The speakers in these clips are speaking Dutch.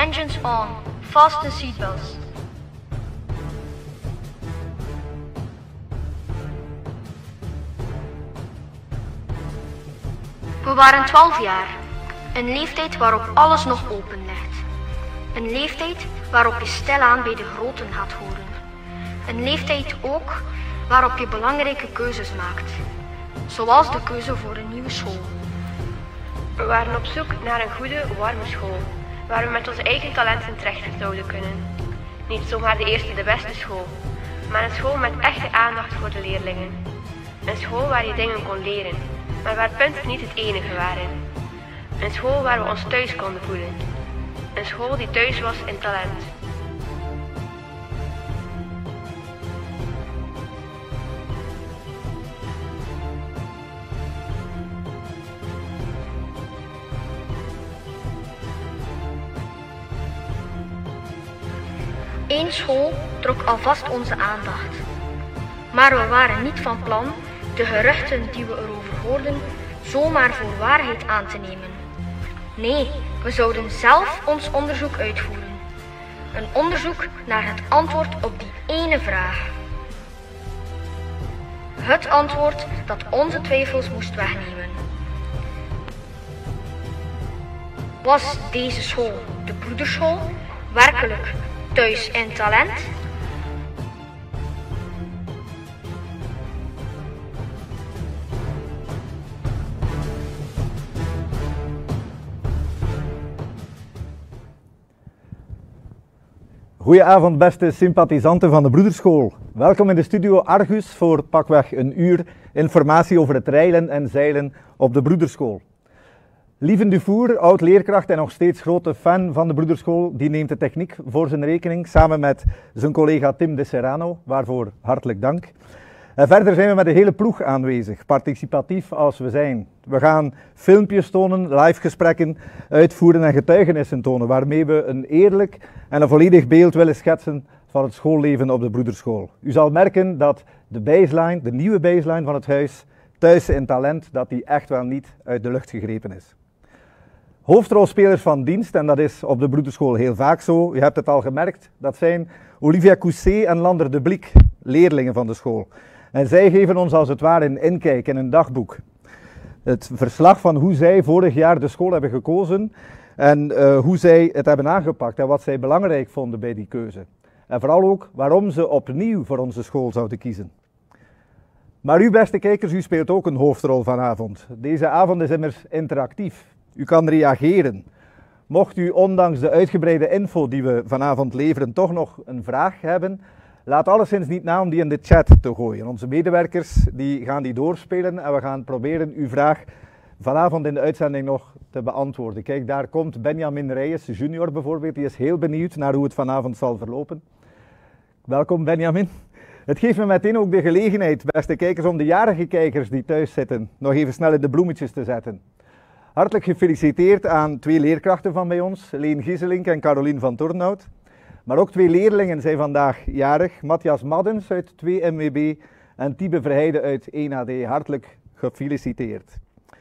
Engines on. Fasten seatbelts. We waren 12 jaar. Een leeftijd waarop alles nog open ligt. Een leeftijd waarop je stilaan bij de groten gaat horen. Een leeftijd ook waarop je belangrijke keuzes maakt. Zoals de keuze voor een nieuwe school. We waren op zoek naar een goede, warme school, waar we met onze eigen talenten terecht zouden kunnen. Niet zomaar de eerste, de beste school, maar een school met echte aandacht voor de leerlingen. Een school waar je dingen kon leren, maar waar punten niet het enige waren. Een school waar we ons thuis konden voelen. Een school die thuis was in talent. Eén school trok alvast onze aandacht. Maar we waren niet van plan de geruchten die we erover hoorden zomaar voor waarheid aan te nemen. Nee, we zouden zelf ons onderzoek uitvoeren. Een onderzoek naar het antwoord op die ene vraag. Het antwoord dat onze twijfels moest wegnemen. Was deze school, de Broederschool, werkelijk thuis in talent? Goedenavond beste sympathisanten van de Broederschool. Welkom in de studio Argus voor pakweg een uur informatie over het reilen en zeilen op de Broederschool. Lieven Dufour, oud-leerkracht en nog steeds grote fan van de Broederschool, die neemt de techniek voor zijn rekening samen met zijn collega Tim de Serrano, waarvoor hartelijk dank. En verder zijn we met de hele ploeg aanwezig, participatief als we zijn. We gaan filmpjes tonen, live gesprekken uitvoeren en getuigenissen tonen, waarmee we een eerlijk en een volledig beeld willen schetsen van het schoolleven op de Broederschool. U zal merken dat de baseline, de nieuwe baseline van het huis, thuis in talent, dat die echt wel niet uit de lucht gegrepen is. Hoofdrolspelers van dienst, en dat is op de Broederschool heel vaak zo, je hebt het al gemerkt, dat zijn Olivia Cousset en Lander de Bliek, leerlingen van de school. En zij geven ons als het ware een inkijk in een dagboek. Het verslag van hoe zij vorig jaar de school hebben gekozen en hoe zij het hebben aangepakt en wat zij belangrijk vonden bij die keuze. En vooral ook waarom ze opnieuw voor onze school zouden kiezen. Maar u beste kijkers, u speelt ook een hoofdrol vanavond. Deze avond is immers interactief. U kan reageren. Mocht u ondanks de uitgebreide info die we vanavond leveren toch nog een vraag hebben, laat alleszins niet na om die in de chat te gooien. Onze medewerkers die gaan die doorspelen en we gaan proberen uw vraag vanavond in de uitzending nog te beantwoorden. Kijk, daar komt Benjamin Reyes junior bijvoorbeeld, die is heel benieuwd naar hoe het vanavond zal verlopen. Welkom Benjamin. Het geeft me meteen ook de gelegenheid, beste kijkers, om de jarige kijkers die thuis zitten nog even snel in de bloemetjes te zetten. Hartelijk gefeliciteerd aan twee leerkrachten van bij ons, Leen Gieselink en Carolien van Tornhout. Maar ook twee leerlingen zijn vandaag jarig, Matthias Maddens uit 2MWB en Tibe Verheijden uit 1AD. Hartelijk gefeliciteerd.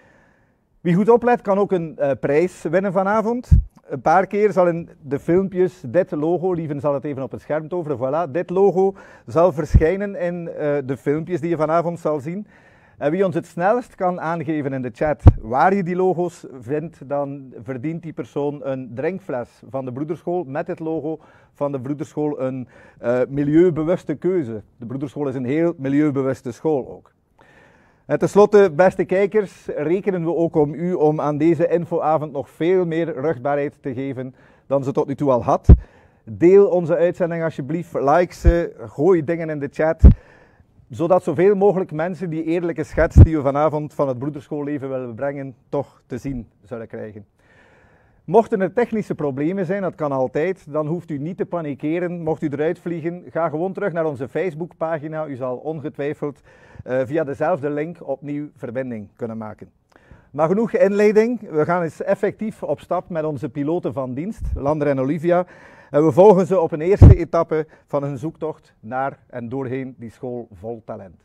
Wie goed oplet kan ook een prijs winnen vanavond. Een paar keer zal in de filmpjes dit logo, Lieven zal het even op het scherm toveren, voilà, dit logo zal verschijnen in de filmpjes die je vanavond zal zien. En wie ons het snelst kan aangeven in de chat waar je die logo's vindt, dan verdient die persoon een drinkfles van de Broederschool met het logo van de Broederschool, een milieubewuste keuze. De Broederschool is een heel milieubewuste school ook. En tenslotte, beste kijkers, rekenen we ook om u om aan deze infoavond nog veel meer rugbaarheid te geven dan ze tot nu toe al had. Deel onze uitzending alsjeblieft, like ze, gooi dingen in de chat, zodat zoveel mogelijk mensen die eerlijke schets die we vanavond van het broederschoolleven willen brengen, toch te zien zullen krijgen. Mochten er technische problemen zijn, dat kan altijd, dan hoeft u niet te panikeren. Mocht u eruit vliegen, ga gewoon terug naar onze Facebookpagina. U zal ongetwijfeld via dezelfde link opnieuw verbinding kunnen maken. Maar genoeg inleiding, we gaan eens effectief op stap met onze piloten van dienst, Lander en Olivia. En we volgen ze op een eerste etappe van hun zoektocht naar en doorheen die school vol talent.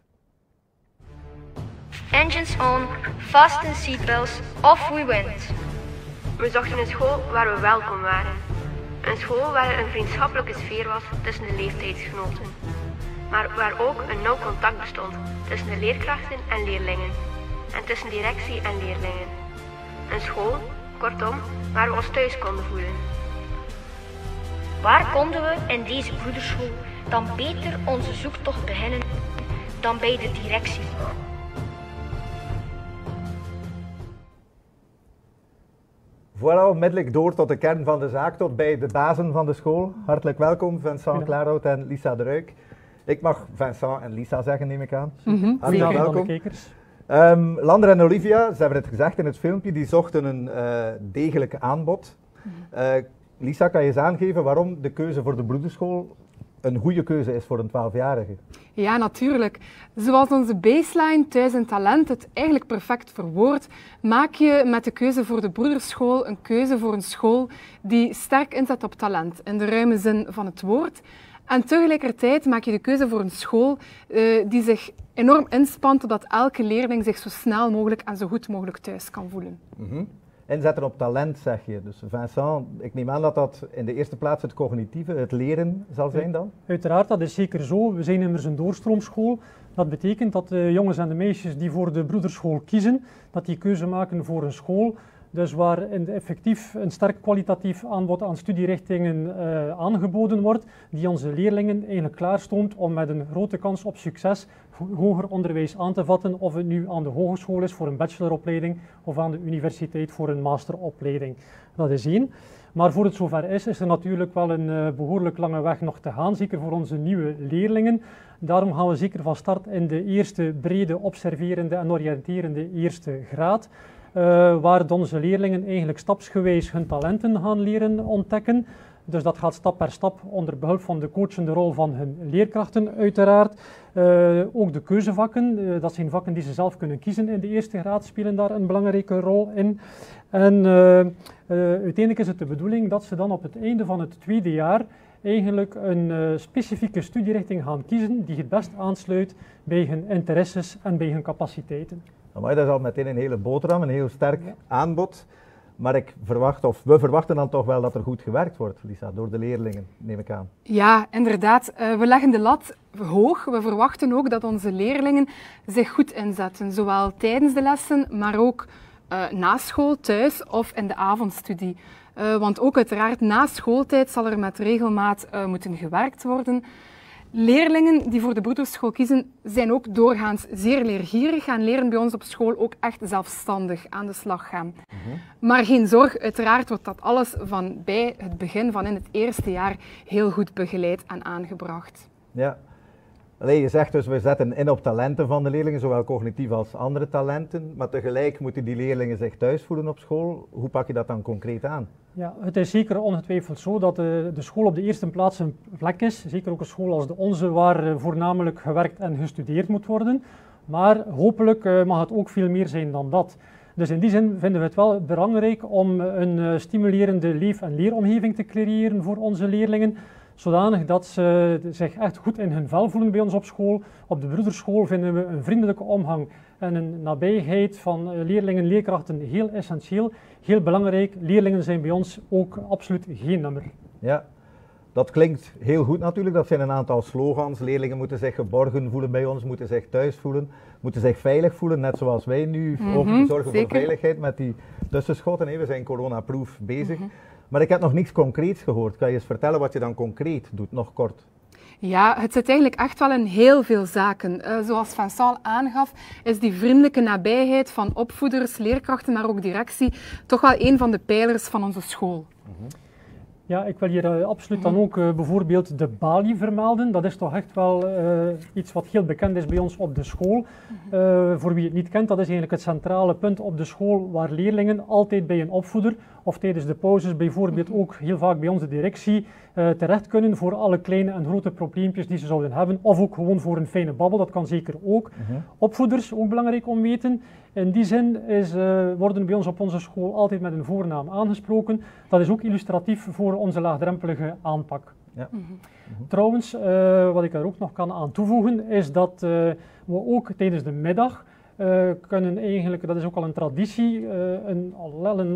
Engines on, fasten seatbelts, off we went. We zochten een school waar we welkom waren. Een school waar er een vriendschappelijke sfeer was tussen de leeftijdsgenoten, maar waar ook een nauw contact bestond tussen de leerkrachten en leerlingen en tussen directie en leerlingen. Een school, kortom, waar we ons thuis konden voelen. Waar konden we in deze broederschool dan beter onze zoektocht beginnen dan bij de directie? Voilà, onmiddellijk door tot de kern van de zaak, tot bij de bazen van de school. Hartelijk welkom, Vincent Klaarhout en Lisa de Ruijk. Ik mag Vincent en Lisa zeggen, neem ik aan. Hartelijk welkom. Lander en Olivia, ze hebben het gezegd in het filmpje, die zochten een degelijk aanbod. Lisa, kan je eens aangeven waarom de keuze voor de broederschool een goede keuze is voor een 12-jarige? Ja, natuurlijk. Zoals onze baseline Thuis en Talent het eigenlijk perfect verwoordt, maak je met de keuze voor de broederschool een keuze voor een school die sterk inzet op talent, in de ruime zin van het woord. En tegelijkertijd maak je de keuze voor een school die zich enorm inspant zodat elke leerling zich zo snel mogelijk en zo goed mogelijk thuis kan voelen. Inzetten op talent, zeg je. Dus Vincent, ik neem aan dat dat in de eerste plaats het cognitieve, het leren zal zijn dan? Uiteraard, dat is zeker zo. We zijn immers een doorstroomschool. Dat betekent dat de jongens en de meisjes die voor de broederschool kiezen, dat die keuze maken voor een school. Dus waar effectief een sterk kwalitatief aanbod aan studierichtingen aangeboden wordt, die onze leerlingen eigenlijk klaarstoomt om met een grote kans op succes hoger onderwijs aan te vatten, of het nu aan de hogeschool is voor een bacheloropleiding of aan de universiteit voor een masteropleiding. Dat is één. Maar voor het zover is er natuurlijk wel een behoorlijk lange weg nog te gaan, zeker voor onze nieuwe leerlingen. Daarom gaan we zeker van start in de eerste brede observerende en oriënterende eerste graad. Waar onze leerlingen eigenlijk stapsgewijs hun talenten gaan leren ontdekken. Dus dat gaat stap per stap onder behulp van de coachende rol van hun leerkrachten uiteraard. Ook de keuzevakken, dat zijn vakken die ze zelf kunnen kiezen in de eerste graad, spelen daar een belangrijke rol in. En uiteindelijk is het de bedoeling dat ze dan op het einde van het tweede jaar eigenlijk een specifieke studierichting gaan kiezen die het best aansluit bij hun interesses en bij hun capaciteiten. Maar dat is al meteen een hele boterham, een heel sterk aanbod. Maar we verwachten dan toch wel dat er goed gewerkt wordt, Lisa, door de leerlingen, neem ik aan. Ja, inderdaad. We leggen de lat hoog. We verwachten ook dat onze leerlingen zich goed inzetten, zowel tijdens de lessen, maar ook na school, thuis of in de avondstudie. Want ook uiteraard na schooltijd zal er met regelmaat moeten gewerkt worden. Leerlingen die voor de broederschool kiezen, zijn ook doorgaans zeer leergierig en leren bij ons op school ook echt zelfstandig aan de slag gaan. Maar geen zorg, uiteraard wordt dat alles van bij het begin van in het eerste jaar heel goed begeleid en aangebracht. Ja. Allee, je zegt dus, we zetten in op talenten van de leerlingen, zowel cognitief als andere talenten, maar tegelijk moeten die leerlingen zich thuis voelen op school. Hoe pak je dat dan concreet aan? Ja, het is zeker ongetwijfeld zo dat de school op de eerste plaats een plek is, zeker ook een school als de onze, waar voornamelijk gewerkt en gestudeerd moet worden. Maar hopelijk mag het ook veel meer zijn dan dat. Dus in die zin vinden we het wel belangrijk om een stimulerende leef- en leeromgeving te creëren voor onze leerlingen, zodanig dat ze zich echt goed in hun vel voelen bij ons op school. Op de broederschool vinden we een vriendelijke omgang en een nabijheid van leerlingen en leerkrachten heel essentieel, heel belangrijk. Leerlingen zijn bij ons ook absoluut geen nummer. Ja, dat klinkt heel goed natuurlijk. Dat zijn een aantal slogans. Leerlingen moeten zich geborgen voelen bij ons, moeten zich thuis voelen, moeten zich veilig voelen, net zoals wij nu ook zorgen voor veiligheid met die tussenschotten. We zijn coronaproof bezig. Maar ik heb nog niets concreets gehoord. Kan je eens vertellen wat je dan concreet doet, nog kort? Ja, het zit eigenlijk echt wel in heel veel zaken. Zoals Vincent aangaf, is die vriendelijke nabijheid van opvoeders, leerkrachten, maar ook directie toch wel een van de pijlers van onze school. Ja, ik wil hier absoluut dan ook bijvoorbeeld de balie vermelden. Dat is toch echt wel iets wat heel bekend is bij ons op de school. Voor wie het niet kent, dat is eigenlijk het centrale punt op de school waar leerlingen altijd bij een opvoeder of tijdens de pauzes bijvoorbeeld ook heel vaak bij onze directie terecht kunnen voor alle kleine en grote probleempjes die ze zouden hebben. Of ook gewoon voor een fijne babbel, dat kan zeker ook. Opvoeders, ook belangrijk om weten. In die zin worden bij ons op onze school altijd met een voornaam aangesproken. Dat is ook illustratief voor onze laagdrempelige aanpak. Ja. Trouwens, wat ik er ook nog kan aan toevoegen, is dat we ook tijdens de middag kunnen eigenlijk, dat is ook al een traditie, al ellenlang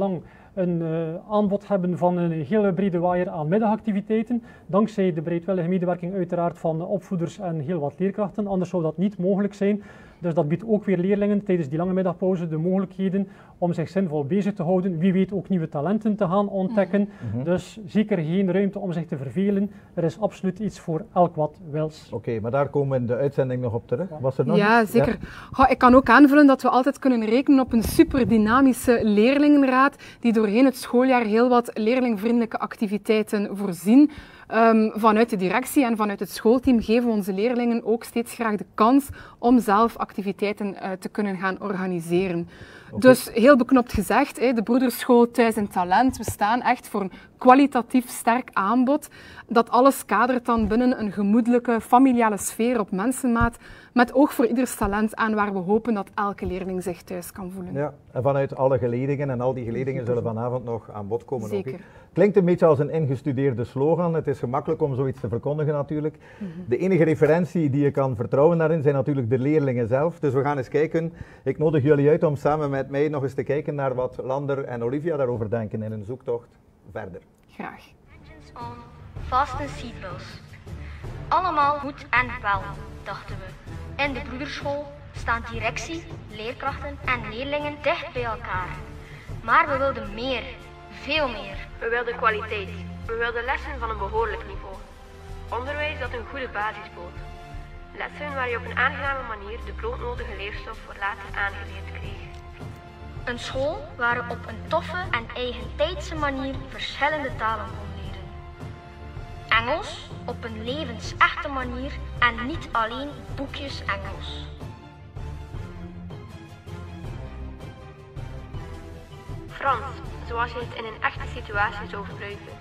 een aanbod hebben van een hele brede waaier aan middagactiviteiten, dankzij de bereidwillige medewerking uiteraard van opvoeders en heel wat leerkrachten, anders zou dat niet mogelijk zijn. Dus dat biedt ook weer leerlingen tijdens die lange middagpauze de mogelijkheden om zich zinvol bezig te houden, wie weet ook nieuwe talenten te gaan ontdekken. Dus zeker geen ruimte om zich te vervelen. Er is absoluut iets voor elk wat wils. Oké, maar daar komen we in de uitzending nog op terug. Was er nog ja, iets? zeker. Ja? Ik kan ook aanvullen dat we altijd kunnen rekenen op een super dynamische leerlingenraad die doorheen het schooljaar heel wat leerlingvriendelijke activiteiten voorzien. Vanuit de directie en vanuit het schoolteam geven we onze leerlingen ook steeds graag de kans om zelf activiteiten te kunnen gaan organiseren. Okay. Dus heel beknopt gezegd, de Broederschool Thuis in Talent, we staan echt voor een kwalitatief sterk aanbod. Dat alles kadert dan binnen een gemoedelijke, familiale sfeer op mensenmaat, met oog voor ieders talent aan waar we hopen dat elke leerling zich thuis kan voelen. Ja, en vanuit alle geledingen, en al die geledingen zullen vanavond nog aan bod komen. Zeker. Ook. Klinkt een beetje als een ingestudeerde slogan. Het is gemakkelijk om zoiets te verkondigen natuurlijk. De enige referentie die je kan vertrouwen daarin zijn natuurlijk de leerlingen zelf. Dus we gaan eens kijken. Ik nodig jullie uit om samen met mij nog eens te kijken naar wat Lander en Olivia daarover denken in een zoektocht verder. Graag. On, fasten seatbelts. Allemaal goed en wel, dachten we. In de Broederschool staan directie, leerkrachten en leerlingen dicht bij elkaar. Maar we wilden meer, veel meer. We wilden kwaliteit. We wilden lessen van een behoorlijk niveau. Onderwijs dat een goede basis bood. Lessen waar je op een aangename manier de broodnodige leerstof voor later aangeleerd kreeg. Een school waar je op een toffe en eigentijdse manier verschillende talen kon leren. Engels op een levensechte manier en niet alleen boekjes Engels. Frans, zoals je het in een echte situatie zou gebruiken.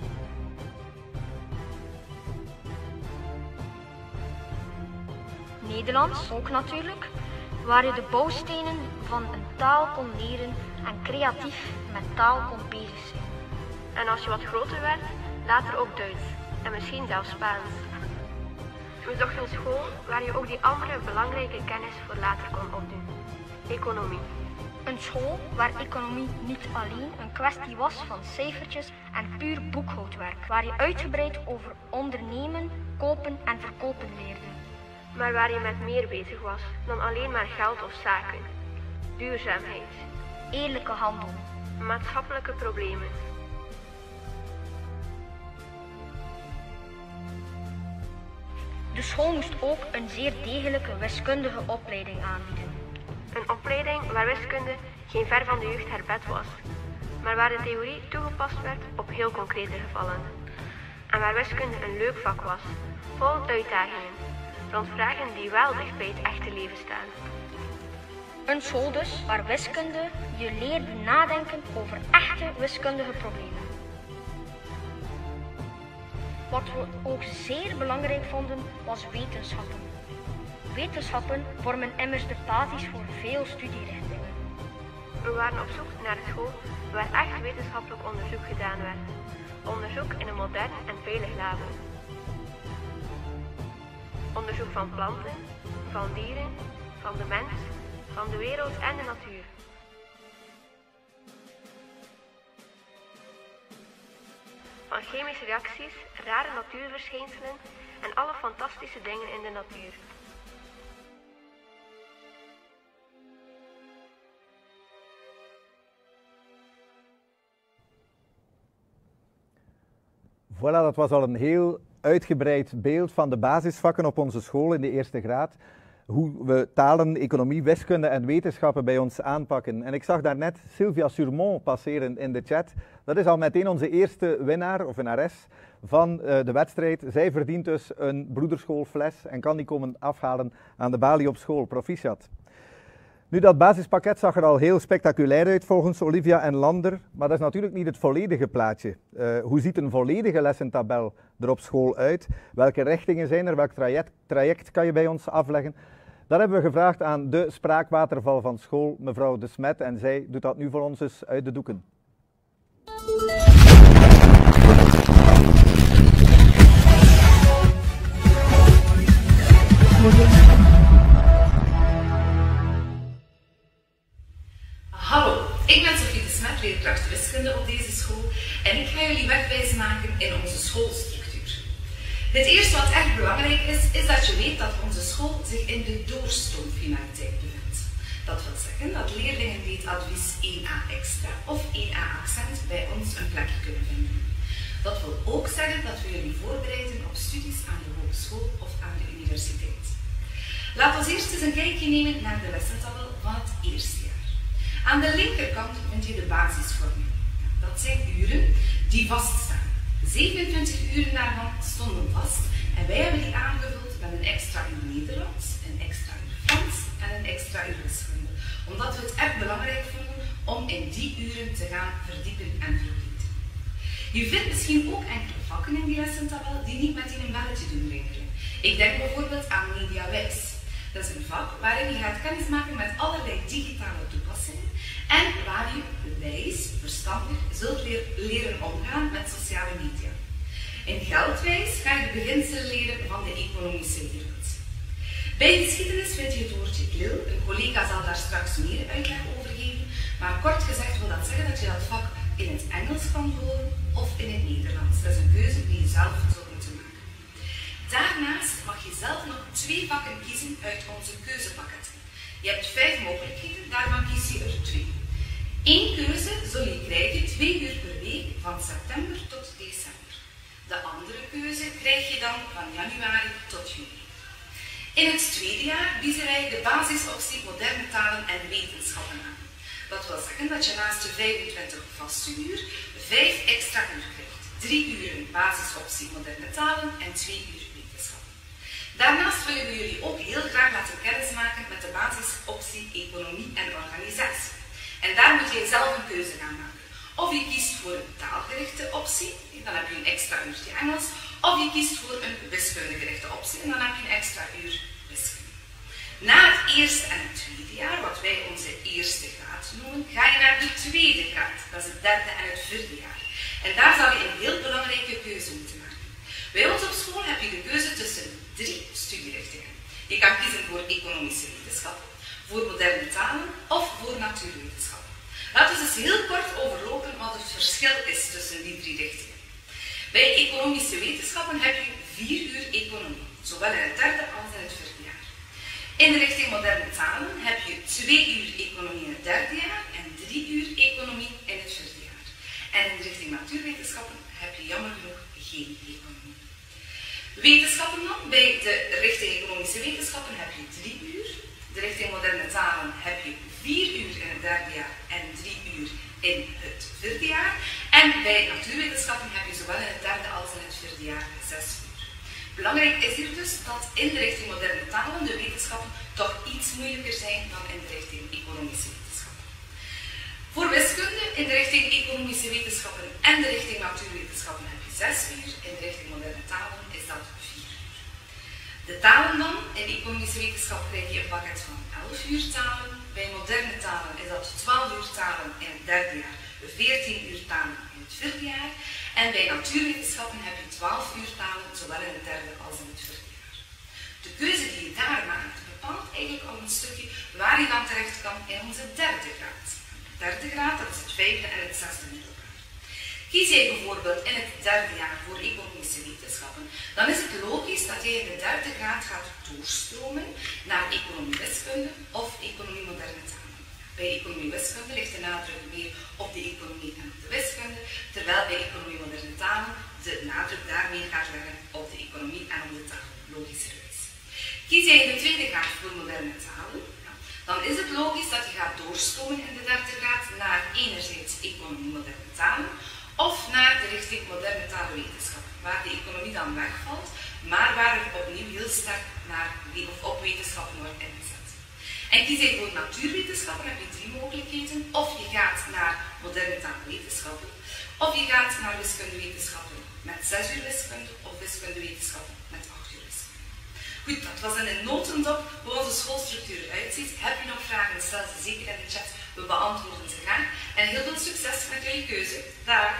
Nederlands ook natuurlijk, waar je de bouwstenen van een taal kon leren en creatief met taal kon bezig zijn. En als je wat groter werd, later ook Duits en misschien zelfs Spaans. We zochten een school waar je ook die andere belangrijke kennis voor later kon opdoen. Economie. Een school waar economie niet alleen een kwestie was van cijfertjes en puur boekhoudwerk, waar je uitgebreid over ondernemen, kopen en verkopen leerde. Maar waar je met meer bezig was dan alleen maar geld of zaken. Duurzaamheid. Eerlijke handel. Maatschappelijke problemen. De school moest ook een zeer degelijke wiskundige opleiding aanbieden. Een opleiding waar wiskunde geen ver van de jeugd haar bed was, maar waar de theorie toegepast werd op heel concrete gevallen. En waar wiskunde een leuk vak was, vol uitdagingen, rond vragen die wel dicht bij het echte leven staan. Een school dus waar wiskunde je leerde nadenken over echte wiskundige problemen. Wat we ook zeer belangrijk vonden was wetenschappen. Wetenschappen vormen immers de basis voor veel studierichtingen. We waren op zoek naar een school waar echt wetenschappelijk onderzoek gedaan werd. Onderzoek in een modern en veilig labo. Onderzoek van planten, van dieren, van de mens, van de wereld en de natuur. Van chemische reacties, rare natuurverschijnselen en alle fantastische dingen in de natuur. Voilà, dat was al een heel uitgebreid beeld van de basisvakken op onze school in de eerste graad. Hoe we talen, economie, wiskunde en wetenschappen bij ons aanpakken. En ik zag daarnet Sylvia Surmont passeren in de chat. Dat is al meteen onze eerste winnaar of winnares van de wedstrijd. Zij verdient dus een broederschoolfles en kan die komen afhalen aan de balie op school. Proficiat. Nu, dat basispakket zag er al heel spectaculair uit volgens Olivia en Lander, maar dat is natuurlijk niet het volledige plaatje. Hoe ziet een volledige lessentabel er op school uit? Welke richtingen zijn er? Welk traject kan je bij ons afleggen? Dat hebben we gevraagd aan de spraakwaterval van school, mevrouw De Smet, en zij doet dat nu voor ons eens uit de doeken. Hallo, ik ben Sophie De Smet, leerkracht wiskunde schoolstructuur. Het eerste wat echt belangrijk is, is dat je weet dat onze school zich in de doorstroomfinaliteit bevindt. Dat wil zeggen dat leerlingen die het advies 1A extra of 1A accent bij ons een plekje kunnen vinden. Dat wil ook zeggen dat we jullie voorbereiden op studies aan de hogeschool of aan de universiteit. Laat ons eerst eens een kijkje nemen naar de lessentabel van het eerste jaar. Aan de linkerkant vind je de basisvorming. Dat zijn uren die vaststaan. 27 uren daarvan stonden vast en wij hebben die aangevuld met een extra uur Nederlands, een extra uur Frans en een extra uur wiskunde. Omdat we het echt belangrijk vonden om in die uren te gaan verdiepen en verdienen. Je vindt misschien ook enkele vakken in die lessentabel die niet met een belletje doen rinkelen. Ik denk bijvoorbeeld aan MediaWis. Dat is een vak waarin je gaat kennismaken met allerlei digitale toepassingen en waar je wijs, verstandig zult leren omgaan met sociale media. In Geldwijs ga je de beginselen leren van de economische wereld. Bij geschiedenis vind je het woordje klil. Een collega zal daar straks meer uitleg over geven, maar kort gezegd wil dat zeggen dat je dat vak in het Engels kan volgen of in het Nederlands. Dat is een keuze die je zelf zult moeten maken. Daarnaast mag je zelf nog 2 vakken kiezen uit onze keuzepakketten. Je hebt 5 mogelijkheden, daarvan kies je er 2. 1 keuze zul je krijgen 2 uur per week van september tot december. De andere keuze krijg je dan van januari tot juni. In het tweede jaar bieden wij de basisoptie moderne talen en wetenschappen aan. Dat wil zeggen dat je naast de 25 vaste uur 5 extra uur krijgt. 3 uren basisoptie moderne talen en 2 uur wetenschappen. Daarnaast willen we jullie ook heel graag laten kennismaken met de basisoptie economie en organisatie. En daar moet je zelf een keuze gaan maken. Of je kiest voor een taalgerichte optie, dan heb je een extra uurtje Engels. Of je kiest voor een wiskundegerichte optie en dan heb je een extra uur wiskunde. Na het eerste en het tweede jaar, wat wij onze eerste graad noemen, ga je naar de tweede graad. Dat is het derde en het vierde jaar. En daar zal je een heel belangrijke keuze moeten maken. Bij ons op school heb je de keuze tussen 3 studierichtingen. Je kan kiezen voor economische wetenschappen, voor moderne talen of voor natuurwetenschappen. Laten we eens heel kort overlopen wat het verschil is tussen die 3 richtingen. Bij economische wetenschappen heb je 4 uur economie, zowel in het derde als in het vierde jaar. In de richting moderne talen heb je 2 uur economie in het derde jaar en 3 uur economie in het vierde jaar. En in de richting natuurwetenschappen heb je jammer genoeg geen economie. Wetenschappen dan, bij de richting economische wetenschappen heb je 3 uur. De richting moderne talen heb je 4 uur in het derde jaar en 3 uur in het vierde jaar. En bij natuurwetenschappen heb je zowel in het derde als in het vierde jaar 6 uur. Belangrijk is hier dus dat in de richting moderne talen de wetenschappen toch iets moeilijker zijn dan in de richting economische wetenschappen. Voor wiskunde in de richting economische wetenschappen en de richting natuurwetenschappen heb je 6 uur. In de richting moderne talen is dat 4 uur. De talen dan, in de economische wetenschap krijg je een pakket van 11 uur talen. Bij moderne talen is dat 12 uur talen in het derde jaar, 14 uur talen in het vierde jaar. En bij natuurwetenschappen heb je 12 uur talen, zowel in het derde als in het vierde jaar. De keuze die je daar maakt, bepaalt eigenlijk al een stukje waar je dan terecht kan in onze derde graad. De derde graad, dat is het 5e en het 6e middelbaar. Kies jij bijvoorbeeld in het derde jaar voor economische wetenschappen, dan is het logisch dat je in de derde graad gaat doorstromen naar economie-wiskunde of economie-moderne talen. Bij economie-wiskunde ligt de nadruk meer op de economie en op de wiskunde, terwijl bij economie-moderne talen de nadruk daarmee gaat leggen op de economie en op de taal, logischerwijs. Kies jij in de tweede graad voor moderne talen, dan is het logisch dat je gaat doorstromen in de derde graad naar enerzijds economie-moderne talen, of naar de richting moderne talenwetenschap, waar de economie dan wegvalt, maar waar er opnieuw heel sterk op wetenschappen wordt ingezet. En kies je voor natuurwetenschappen heb je 3 mogelijkheden. Of je gaat naar moderne talenwetenschappen, of je gaat naar wiskundewetenschappen met 6 uur wiskunde, of wiskundewetenschappen met 8 uur wiskunde. Goed, dat was in een notendop hoe onze schoolstructuur eruit ziet. Heb je nog vragen, stel ze zeker in de chat. We beantwoorden ze graag. En heel veel succes met jullie keuze. Dag!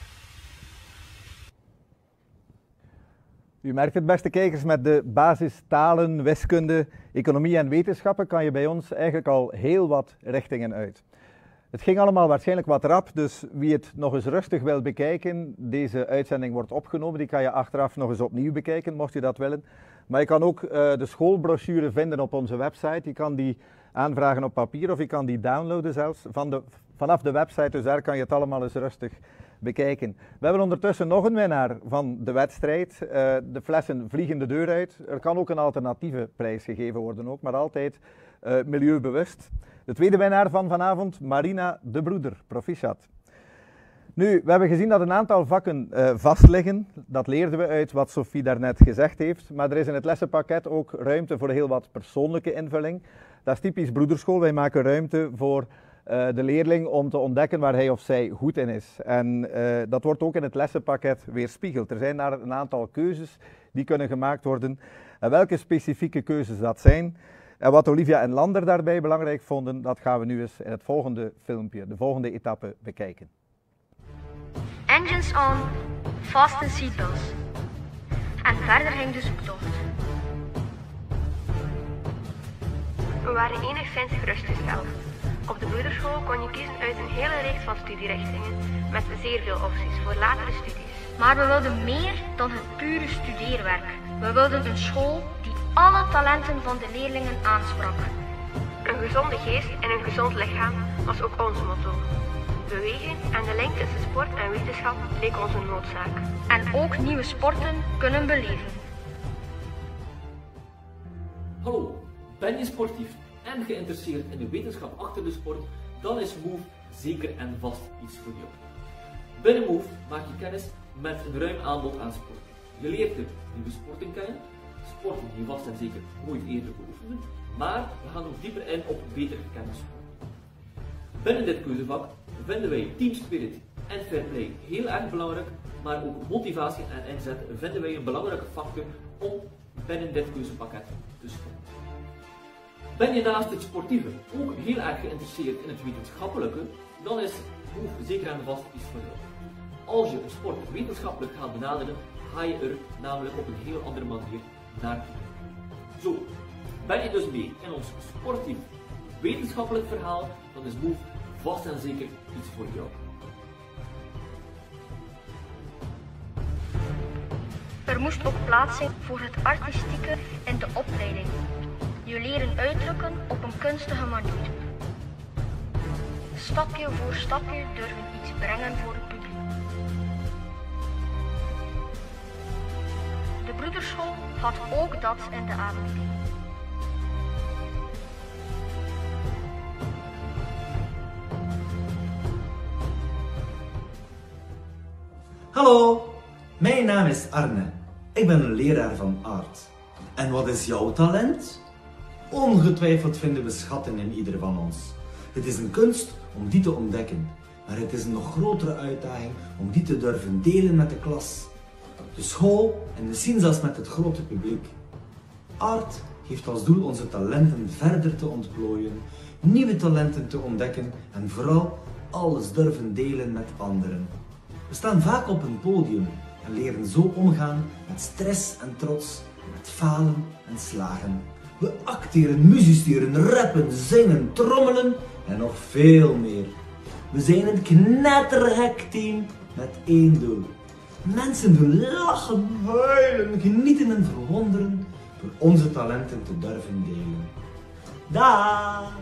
U merkt het, beste kijkers, met de basistalen, wiskunde, economie en wetenschappen kan je bij ons eigenlijk al heel wat richtingen uit. Het ging allemaal waarschijnlijk wat rap, dus wie het nog eens rustig wil bekijken, deze uitzending wordt opgenomen. Die kan je achteraf nog eens opnieuw bekijken, mocht je dat willen. Maar je kan ook de schoolbrochure vinden op onze website. Je kan die aanvragen op papier of je kan die downloaden zelfs vanaf de website. Dus daar kan je het allemaal eens rustig bekijken. We hebben ondertussen nog een winnaar van de wedstrijd. De flessen vliegen de deur uit. Er kan ook een alternatieve prijs gegeven worden ook, maar altijd milieubewust. De tweede winnaar van vanavond, Marina de Broeder. Proficiat. Nu, we hebben gezien dat een aantal vakken vast liggen. Dat leerden we uit wat Sophie daarnet gezegd heeft. Maar er is in het lessenpakket ook ruimte voor heel wat persoonlijke invulling. Dat is typisch broederschool. Wij maken ruimte voor de leerling om te ontdekken waar hij of zij goed in is. En dat wordt ook in het lessenpakket weerspiegeld. Er zijn daar een aantal keuzes die kunnen gemaakt worden. En welke specifieke keuzes dat zijn en wat Olivia en Lander daarbij belangrijk vonden, dat gaan we nu eens in het volgende filmpje, de volgende etappe, bekijken. Engines on, fasten seatbelts. En verder ging de zoektocht. We waren enigszins gerustgesteld. Op de broederschool kon je kiezen uit een hele reeks van studierichtingen met zeer veel opties voor latere studies. Maar we wilden meer dan het pure studeerwerk. We wilden een school die alle talenten van de leerlingen aansprak. Een gezonde geest en een gezond lichaam was ook ons motto. Bewegen en de link tussen sport en wetenschap leek ons een noodzaak. En ook nieuwe sporten kunnen beleven. Hallo, ben je sportief en geïnteresseerd in de wetenschap achter de sport, dan is Move zeker en vast iets voor jou. Binnen Move maak je kennis met een ruim aanbod aan sport. Je leert er nieuwe sporten kennen, sporten die je vast en zeker nooit eerder beoefende, maar we gaan ook dieper in op betere kennis. Binnen dit keuzevak vinden wij team spirit en fair play heel erg belangrijk, maar ook motivatie en inzet vinden wij een belangrijke factor om binnen dit keuzepakket te stoppen. Ben je naast het sportieve ook heel erg geïnteresseerd in het wetenschappelijke, dan is Move zeker en vast iets voor jou. Als je een sport wetenschappelijk gaat benaderen, ga je er namelijk op een heel andere manier naar kijken. Zo, ben je dus mee in ons sportief wetenschappelijk verhaal, dan is Move vast en zeker iets voor jou. Er moest ook plaats zijn voor het artistieke in de opleiding. Je leren uitdrukken op een kunstige manier. Stapje voor stapje durven iets brengen voor het publiek. De broederschool had ook dat in de aanbieding. Hallo, mijn naam is Arne. Ik ben een leraar van art. En wat is jouw talent? Ongetwijfeld vinden we schatten in ieder van ons. Het is een kunst om die te ontdekken, maar het is een nog grotere uitdaging om die te durven delen met de klas, de school en misschien zelfs met het grote publiek. Art heeft als doel onze talenten verder te ontplooien, nieuwe talenten te ontdekken en vooral alles durven delen met anderen. We staan vaak op een podium en leren zo omgaan met stress en trots, met falen en slagen. We acteren, musiceren, rappen, zingen, trommelen en nog veel meer. We zijn een knettergek team met één doel. Mensen doen lachen, huilen, genieten en verwonderen door onze talenten te durven delen. Daag!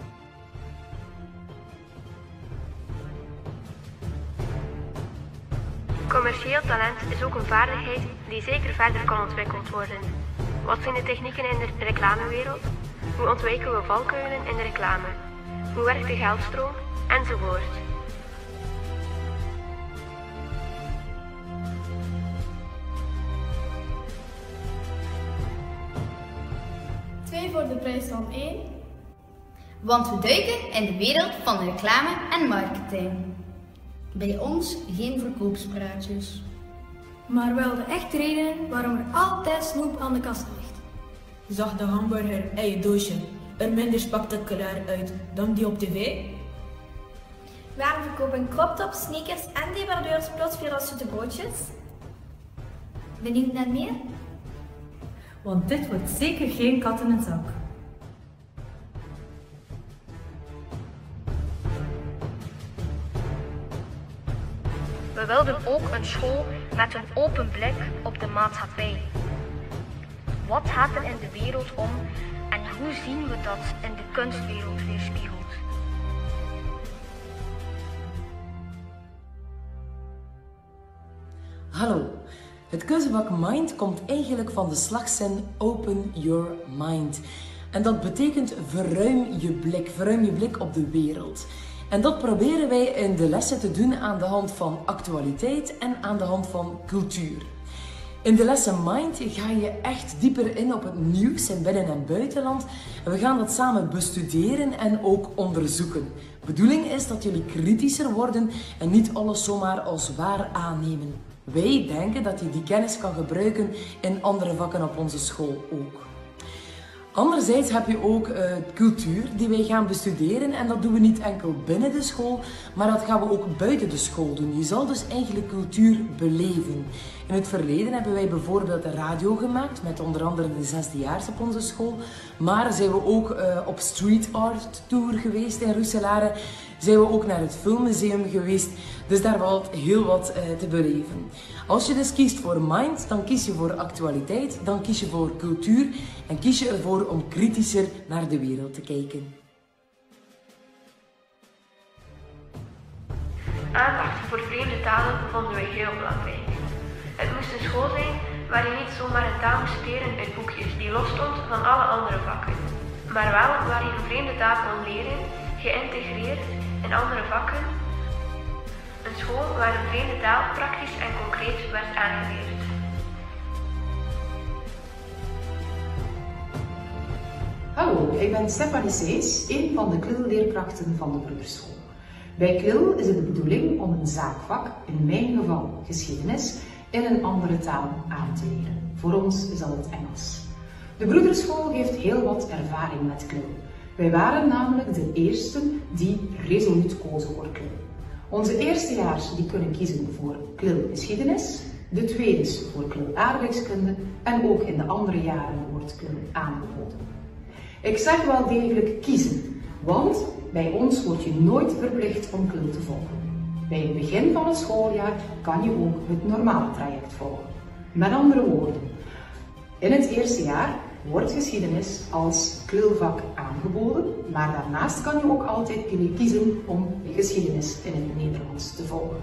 Commercieel talent is ook een vaardigheid die zeker verder kan ontwikkeld worden. Wat zijn de technieken in de reclamewereld? Hoe ontwijken we valkuilen in de reclame? Hoe werkt de geldstroom? Enzovoort. Twee voor de prijs van 1. Want we duiken in de wereld van de reclame en marketing. Bij ons geen verkoopspraatjes. Maar wel de echte reden waarom er altijd snoep aan de kassa ligt. Zag de hamburger en je doosje er minder spectaculair uit dan die op tv? Waarom verkopen crop tops, sneakers en debardeurs plots weer als zoete broodjes? Benieuwd naar meer? Want dit wordt zeker geen kat in een zak. wilden ook een school met een open blik op de maatschappij. Wat gaat er in de wereld om en hoe zien we dat in de kunstwereld weerspiegeld? Hallo, het keuzevak Mind komt eigenlijk van de slagzin Open Your Mind. En dat betekent verruim je blik op de wereld. En dat proberen wij in de lessen te doen aan de hand van actualiteit en aan de hand van cultuur. In de lessen Mind ga je echt dieper in op het nieuws in binnen- en buitenland. En we gaan dat samen bestuderen en ook onderzoeken. De bedoeling is dat jullie kritischer worden en niet alles zomaar als waar aannemen. Wij denken dat je die kennis kan gebruiken in andere vakken op onze school ook. Anderzijds heb je ook cultuur die wij gaan bestuderen en dat doen we niet enkel binnen de school, maar dat gaan we ook buiten de school doen. Je zal dus eigenlijk cultuur beleven. In het verleden hebben wij bijvoorbeeld een radio gemaakt met onder andere de 6e-jaars op onze school, maar zijn we ook op street art tour geweest in Roeselare, zijn we ook naar het filmmuseum geweest, dus daar valt heel wat te beleven. Als je dus kiest voor Mind, dan kies je voor actualiteit, dan kies je voor cultuur en kies je ervoor om kritischer naar de wereld te kijken. Aandacht voor vreemde talen vonden wij heel belangrijk. Het moest een school zijn waar je niet zomaar een taal moest leren uit boekjes die losstond van alle andere vakken, maar wel waar je een vreemde taal kon leren, geïntegreerd in andere vakken. Een school waar een vreemde taal praktisch en concreet werd aangeleerd. Hallo, ik ben Stefanie Seys, een van de KLIL-leerkrachten van de Broederschool. Bij KLIL is het de bedoeling om een zaakvak, in mijn geval geschiedenis, in een andere taal aan te leren. Voor ons is dat het Engels. De Broederschool heeft heel wat ervaring met KLIL. Wij waren namelijk de eersten die resoluut kozen voor KLIL. Onze eerstejaars die kunnen kiezen voor KLIL geschiedenis, de tweedes voor KLIL aardrijkskunde en ook in de andere jaren wordt KLIL aangeboden. Ik zeg wel degelijk kiezen, want bij ons word je nooit verplicht om KLIL te volgen. Bij het begin van het schooljaar kan je ook het normale traject volgen. Met andere woorden, in het eerste jaar wordt geschiedenis als KLIL-vak aangeboden, maar daarnaast kan je ook altijd kiezen om geschiedenis in het Nederlands te volgen.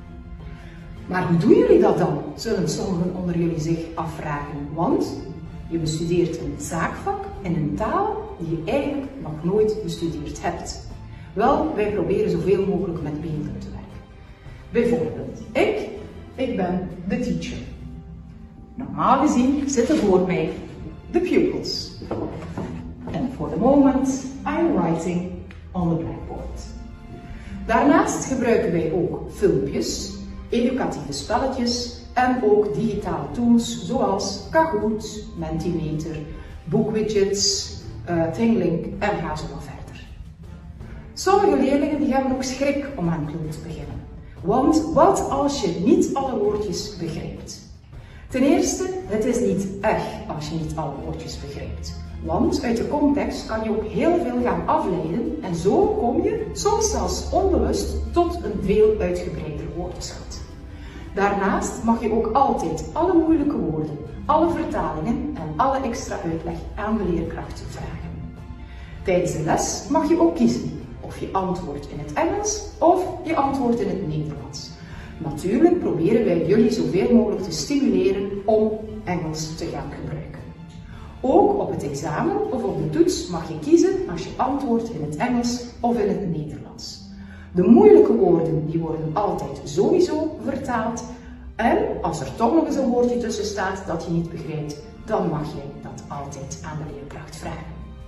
Maar hoe doen jullie dat dan? Zullen sommigen onder jullie zich afvragen, want je bestudeert een zaakvak in een taal die je eigenlijk nog nooit bestudeerd hebt. Wel, wij proberen zoveel mogelijk met beelden te werken. Bijvoorbeeld, ik ben de teacher. Normaal gezien zitten voor mij de pupils. And for the moment, I'm writing on the blackboard. Daarnaast gebruiken wij ook filmpjes, educatieve spelletjes en ook digitale tools zoals Kahoot, Mentimeter, boekwidgets, Thinglink en ga zo maar verder. Sommige leerlingen die hebben ook schrik om aan KLIL te beginnen. Want wat als je niet alle woordjes begrijpt? Ten eerste, het is niet erg als je niet alle woordjes begrijpt. Want uit de context kan je ook heel veel gaan afleiden en zo kom je, soms zelfs onbewust, tot een veel uitgebreider woordenschat. Daarnaast mag je ook altijd alle moeilijke woorden, alle vertalingen en alle extra uitleg aan de leerkracht vragen. Tijdens de les mag je ook kiezen of je antwoordt in het Engels of je antwoordt in het Nederlands. Natuurlijk proberen wij jullie zoveel mogelijk te stimuleren om Engels te gaan gebruiken. Ook op het examen of op de toets mag je kiezen als je antwoordt in het Engels of in het Nederlands. De moeilijke woorden die worden altijd sowieso vertaald en als er toch nog eens een woordje tussen staat dat je niet begrijpt, dan mag je dat altijd aan de leerkracht vragen.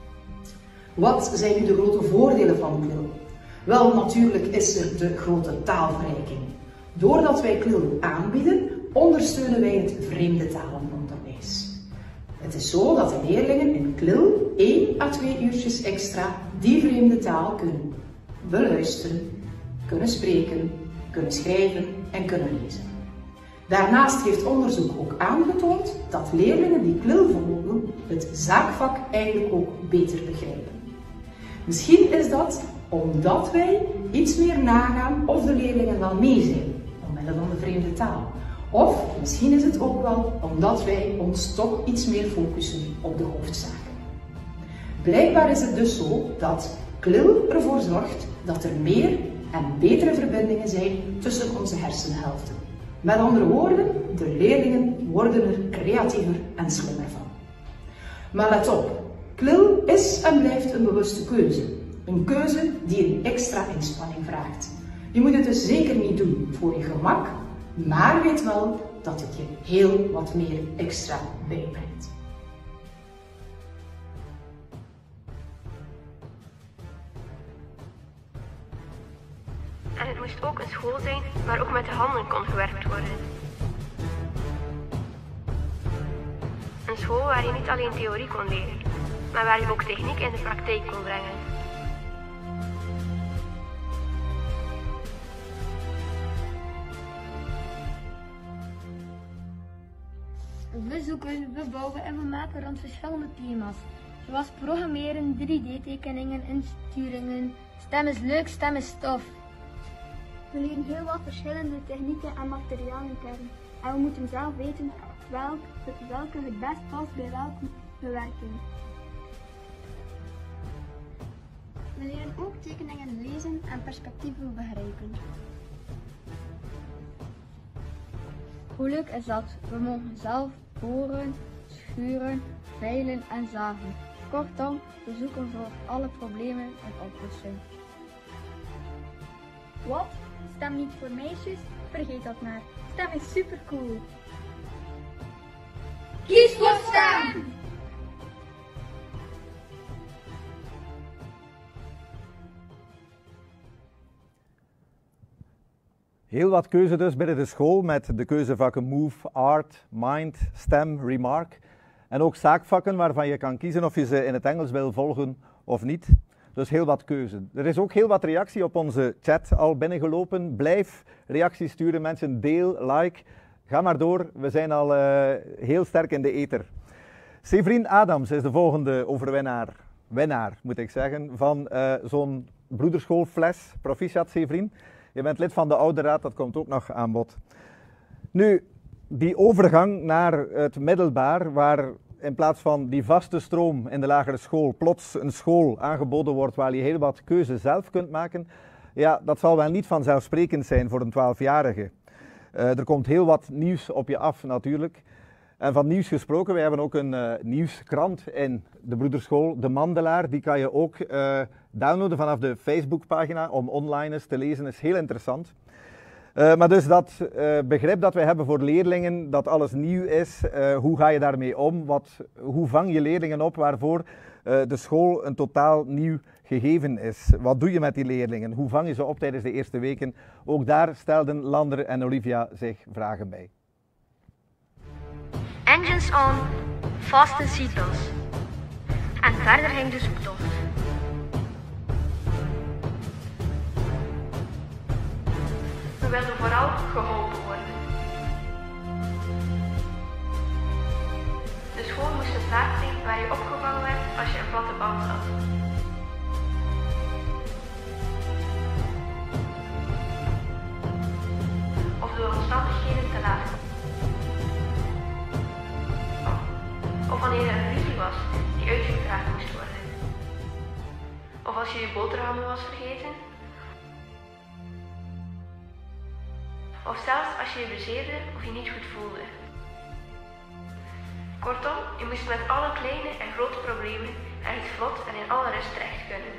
Wat zijn nu de grote voordelen van KLIL? Wel, natuurlijk is er de grote taalverrijking. Doordat wij KLIL aanbieden, ondersteunen wij het vreemde talenonderwijs. Het is zo dat de leerlingen in KLIL 1 à 2 uurtjes extra die vreemde taal kunnen beluisteren, kunnen spreken, kunnen schrijven en kunnen lezen. Daarnaast heeft onderzoek ook aangetoond dat leerlingen die KLIL volgen het zaakvak eigenlijk ook beter begrijpen. Misschien is dat omdat wij iets meer nagaan of de leerlingen wel mee zijn om met en dat dan de vreemde taal. Of misschien is het ook wel omdat wij ons toch iets meer focussen op de hoofdzaken. Blijkbaar is het dus zo dat CLIL ervoor zorgt dat er meer en betere verbindingen zijn tussen onze hersenhelften. Met andere woorden, de leerlingen worden er creatiever en slimmer van. Maar let op, CLIL is en blijft een bewuste keuze. Een keuze die een extra inspanning vraagt. Je moet het dus zeker niet doen voor je gemak, maar weet wel dat het je heel wat meer extra bijbrengt. En het moest ook een school zijn waar ook met de handen kon gewerkt worden. Een school waar je niet alleen theorie kon leren, maar waar je ook techniek in de praktijk kon brengen. We zoeken, we bouwen en we maken rond verschillende thema's, zoals programmeren, 3D-tekeningen en sturingen. STEM is leuk, STEM is tof. We leren heel wat verschillende technieken en materialen kennen. En we moeten zelf weten welke het best past bij welke bewerking. We leren ook tekeningen lezen en perspectieven begrijpen. Hoe leuk is dat? We mogen zelf boren, schuren, veilen en zagen. Kortom, we zoeken voor alle problemen een oplossing. Wat? STEM niet voor meisjes? Vergeet dat maar. STEM is supercool. Kies voor STEM! Heel wat keuze dus binnen de school met de keuzevakken Move, Art, Mind, STEM, Remark. En ook zaakvakken waarvan je kan kiezen of je ze in het Engels wil volgen of niet. Dus heel wat keuze. Er is ook heel wat reactie op onze chat al binnengelopen. Blijf reacties sturen, mensen, deel, like. Ga maar door, we zijn al heel sterk in de ether. Severien Adams is de volgende winnaar moet ik zeggen, van zo'n broederschoolfles. Proficiat Severien. Je bent lid van de ouderraad, dat komt ook nog aan bod. Nu, die overgang naar het middelbaar, waar in plaats van die vaste stroom in de lagere school plots een school aangeboden wordt waar je heel wat keuze zelf kunt maken, ja, dat zal wel niet vanzelfsprekend zijn voor een 12-jarige. Er komt heel wat nieuws op je af natuurlijk. En van nieuws gesproken, wij hebben ook een nieuwskrant in de broederschool, De Mandelaar. Die kan je ook downloaden vanaf de Facebookpagina om online eens te lezen. Is heel interessant. Maar dus dat begrip dat wij hebben voor leerlingen, dat alles nieuw is, hoe ga je daarmee om? Hoe vang je leerlingen op waarvoor de school een totaal nieuw gegeven is? Wat doe je met die leerlingen? Hoe vang je ze op tijdens de eerste weken? Ook daar stelden Lander en Olivia zich vragen bij. Engines on, fasten seatbelts. En verder ging de zoektocht. We wilden vooral geholpen worden. De school moest een plaats zijn waar je opgevangen werd als je een platte band had. Of door omstandigheden te laat kwam. Of wanneer er een ruzie was die uitgevraagd moest worden. Of als je je boterhammen was vergeten. Of zelfs als je je bezeerde of je niet goed voelde. Kortom, je moest met alle kleine en grote problemen ergens vlot en in alle rust terecht kunnen.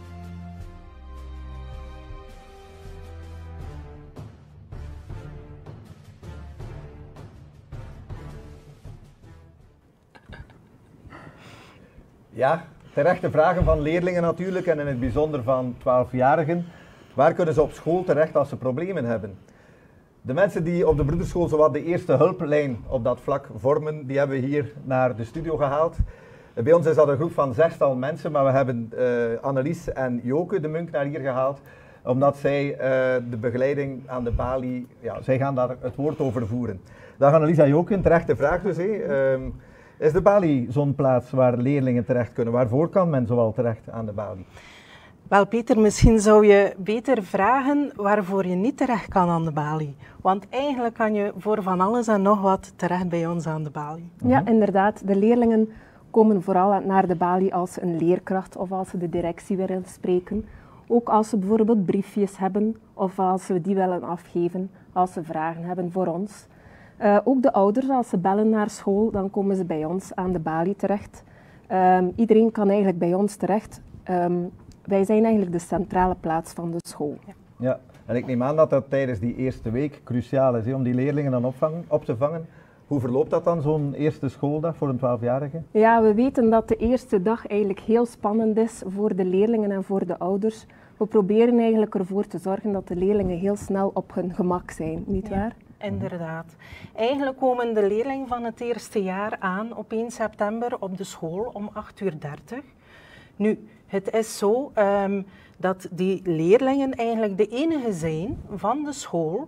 Ja, terechte vragen van leerlingen natuurlijk en in het bijzonder van 12-jarigen. Waar kunnen ze op school terecht als ze problemen hebben? De mensen die op de broederschool zowat de eerste hulplijn op dat vlak vormen, die hebben we hier naar de studio gehaald. Bij ons is dat een groep van 6-tal mensen, maar we hebben Annelies en Joke de Munk naar hier gehaald, omdat zij de begeleiding aan de balie, ja, zij gaan daar het woord over voeren. Dag Annelies en Joke, een terechte vraag dus. Is de balie zo'n plaats waar leerlingen terecht kunnen? Waarvoor kan men zoal terecht aan de balie? Wel Peter, misschien zou je beter vragen waarvoor je niet terecht kan aan de balie. Want eigenlijk kan je voor van alles en nog wat terecht bij ons aan de balie. Ja, inderdaad. De leerlingen komen vooral naar de balie als ze een leerkracht of als ze de directie willen spreken. Ook als ze bijvoorbeeld briefjes hebben of als ze die willen afgeven, als ze vragen hebben voor ons. Ook de ouders, als ze bellen naar school, dan komen ze bij ons aan de balie terecht. Iedereen kan eigenlijk bij ons terecht. Wij zijn eigenlijk de centrale plaats van de school. Ja, en ik neem aan dat dat tijdens die eerste week cruciaal is om die leerlingen dan op te vangen. Hoe verloopt dat dan, zo'n eerste schooldag voor een 12-jarige? Ja, we weten dat de eerste dag eigenlijk heel spannend is voor de leerlingen en voor de ouders. We proberen eigenlijk ervoor te zorgen dat de leerlingen heel snel op hun gemak zijn, nietwaar? Ja, inderdaad. Eigenlijk komen de leerlingen van het eerste jaar aan op 1 september op de school om 8:30 uur. Nu, het is zo dat die leerlingen eigenlijk de enige zijn van de school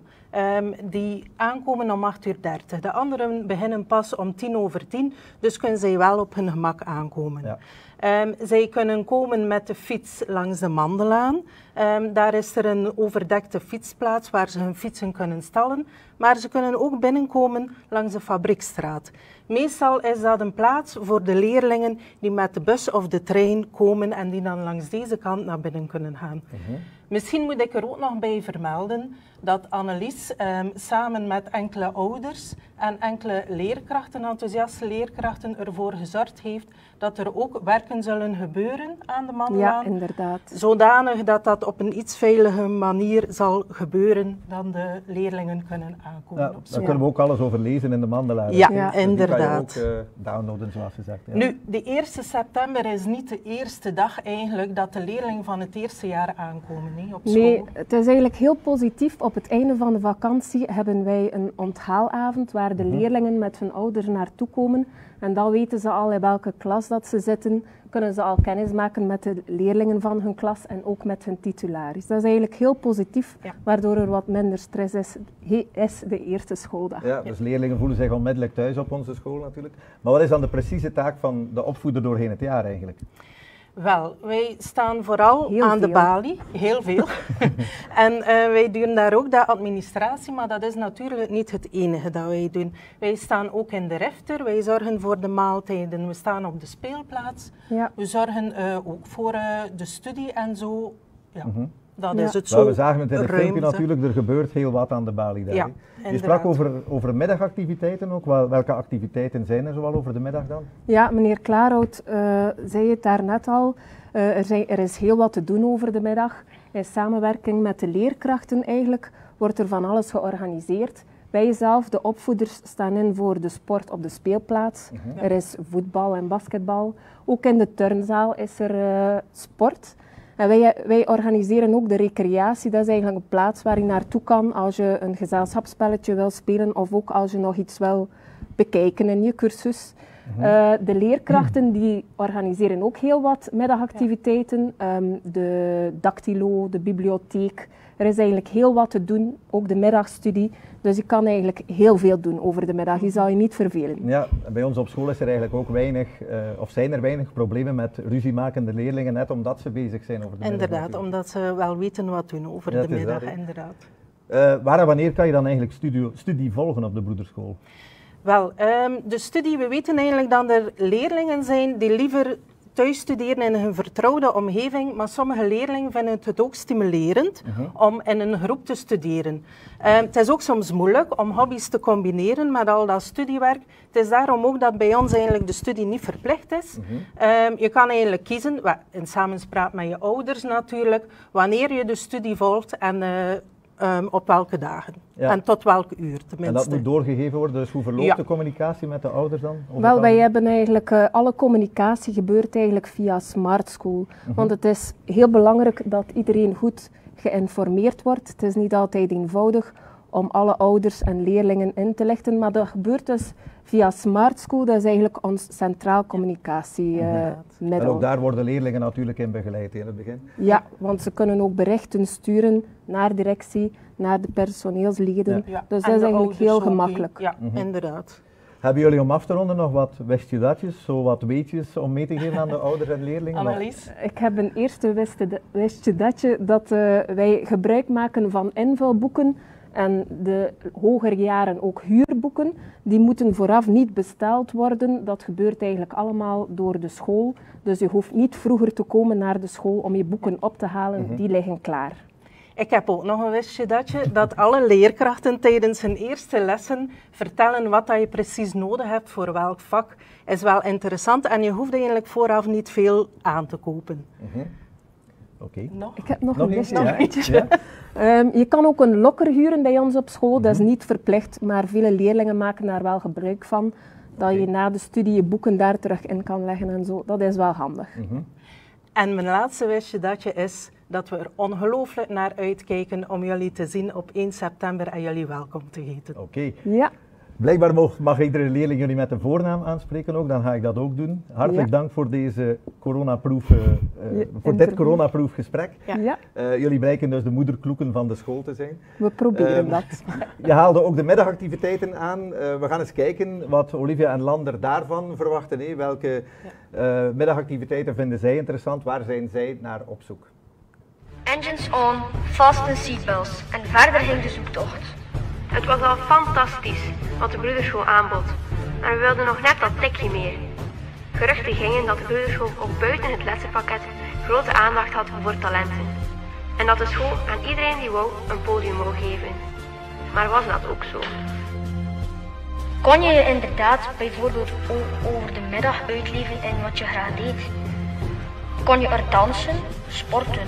die aankomen om 8:30 uur. De anderen beginnen pas om 10:10, dus kunnen zij wel op hun gemak aankomen. Ja. Zij kunnen komen met de fiets langs de Mandelaan. Daar is er een overdekte fietsplaats waar ze hun fietsen kunnen stallen. Maar ze kunnen ook binnenkomen langs de Fabriekstraat. Meestal is dat een plaats voor de leerlingen die met de bus of de trein komen en die dan langs deze kant naar binnen kunnen gaan. Misschien moet ik er ook nog bij vermelden dat Annelies samen met enkele ouders en enkele leerkrachten, enthousiaste leerkrachten, ervoor gezorgd heeft dat er ook werken zullen gebeuren aan de Mandelaan. Ja, inderdaad. Zodanig dat dat op een iets veilige manier zal gebeuren dan de leerlingen kunnen aankomen. Ja, daar kunnen we ook alles over lezen in de Mandelaan. Ja, dus inderdaad. Die kan je ook downloaden, zoals gezegd. Ja. Nu, de 1 september is niet de eerste dag eigenlijk dat de leerlingen van het eerste jaar aankomen op school. Nee, het is eigenlijk heel positief. Op het einde van de vakantie hebben wij een onthaalavond waar de leerlingen met hun ouders naartoe komen. En dan weten ze al in welke klas dat ze zitten, kunnen ze al kennis maken met de leerlingen van hun klas en ook met hun titularis. Dat is eigenlijk heel positief, waardoor er wat minder stress is de eerste schooldag. Ja, dus leerlingen voelen zich onmiddellijk thuis op onze school natuurlijk. Maar wat is dan de precieze taak van de opvoeder doorheen het jaar eigenlijk? Wel, wij staan vooral aan de balie, heel veel. En wij doen daar ook de administratie, maar dat is natuurlijk niet het enige dat wij doen. Wij staan ook in de refter, wij zorgen voor de maaltijden, we staan op de speelplaats. Ja. We zorgen ook voor de studie en zo. Ja. Dat is het zo. We zagen het in het filmpje natuurlijk, er gebeurt heel wat aan de balie daar. Ja, je sprak over middagactiviteiten ook. Welke activiteiten zijn er zoal over de middag dan? Ja, meneer Klaarhout zei het daarnet al. Er is heel wat te doen over de middag. In samenwerking met de leerkrachten eigenlijk wordt er van alles georganiseerd. Wij zelf, de opvoeders, staan in voor de sport op de speelplaats. Er is voetbal en basketbal. Ook in de turnzaal is er sport. En wij organiseren ook de recreatie. Dat is eigenlijk een plaats waar je naartoe kan als je een gezelschapsspelletje wil spelen of ook als je nog iets wil bekijken in je cursus. De leerkrachten die organiseren ook heel wat middagactiviteiten. De dactylo, de bibliotheek. Er is eigenlijk heel wat te doen, ook de middagstudie. Dus je kan eigenlijk heel veel doen over de middag. Je zal je niet vervelen. Ja, bij ons op school is er eigenlijk ook zijn er weinig problemen met ruziemakende leerlingen, net omdat ze bezig zijn over de middag. Inderdaad, omdat ze wel weten wat doen over de middag, inderdaad. Waar en wanneer kan je dan eigenlijk studie volgen op de broederschool? Wel, de studie, we weten eigenlijk dat er leerlingen zijn die liever thuis studeren in een vertrouwde omgeving, maar sommige leerlingen vinden het ook stimulerend om in een groep te studeren. Het is ook soms moeilijk om hobby's te combineren met al dat studiewerk. Het is daarom ook dat bij ons eigenlijk de studie niet verplicht is. Je kan eigenlijk kiezen, in samenspraak met je ouders natuurlijk, wanneer je de studie volgt en op welke dagen. Ja. En tot welke uur tenminste. En dat moet doorgegeven worden, dus hoe verloopt de communicatie met de ouders dan? Wel, wij hebben eigenlijk, alle communicatie gebeurt eigenlijk via Smart School. Want het is heel belangrijk dat iedereen goed geïnformeerd wordt. Het is niet altijd eenvoudig om alle ouders en leerlingen in te lichten, maar dat gebeurt dus via Smart School. Dat is eigenlijk ons centraal communicatiemiddel. En ook daar worden leerlingen natuurlijk in begeleid in het begin? Ja, want ze kunnen ook berichten sturen naar directie, naar de personeelsleden. Ja. Dus dat is eigenlijk heel gemakkelijk. Ja, inderdaad. Hebben jullie om af te ronden nog wat wist je datjes, zo wat weetjes om mee te geven aan de ouders en leerlingen? Annelies? Ik heb een eerste wist je datje dat wij gebruik maken van invulboeken en de hogere jaren ook huurboeken. Die moeten vooraf niet besteld worden. Dat gebeurt eigenlijk allemaal door de school. Dus je hoeft niet vroeger te komen naar de school om je boeken op te halen. Die liggen klaar. Ik heb ook nog een wistje dat alle leerkrachten tijdens hun eerste lessen vertellen wat dat je precies nodig hebt voor welk vak. Is wel interessant en je hoeft eigenlijk vooraf niet veel aan te kopen. Oké. Ik heb nog een wistje. Je kan ook een lokker huren bij ons op school. Dat is niet verplicht, maar vele leerlingen maken daar wel gebruik van. Dat je na de studie je boeken daar terug in kan leggen en zo. Dat is wel handig. En mijn laatste wistje is dat we er ongelooflijk naar uitkijken om jullie te zien op 1 september en jullie welkom te heten. Oké. Ja. Blijkbaar mag iedere leerling jullie met een voornaam aanspreken ook, dan ga ik dat ook doen. Hartelijk dank voor deze dit coronaproof gesprek. Jullie blijken dus de moederkloeken van de school te zijn. We proberen dat. Je haalde ook de middagactiviteiten aan. We gaan eens kijken wat Olivia en Lander daarvan verwachten. Welke middagactiviteiten vinden zij interessant? Waar zijn zij naar op zoek? Engines on, fasten seatbelts en verder ging de zoektocht. Het was al fantastisch wat de broederschool aanbod, maar we wilden nog net dat tikje meer. Geruchten gingen dat de broederschool ook buiten het lessenpakket grote aandacht had voor talenten. En dat de school aan iedereen die wou een podium wou geven. Maar was dat ook zo? Kon je je inderdaad bijvoorbeeld over de middag uitleven in wat je graag deed? Kon je er dansen, sporten?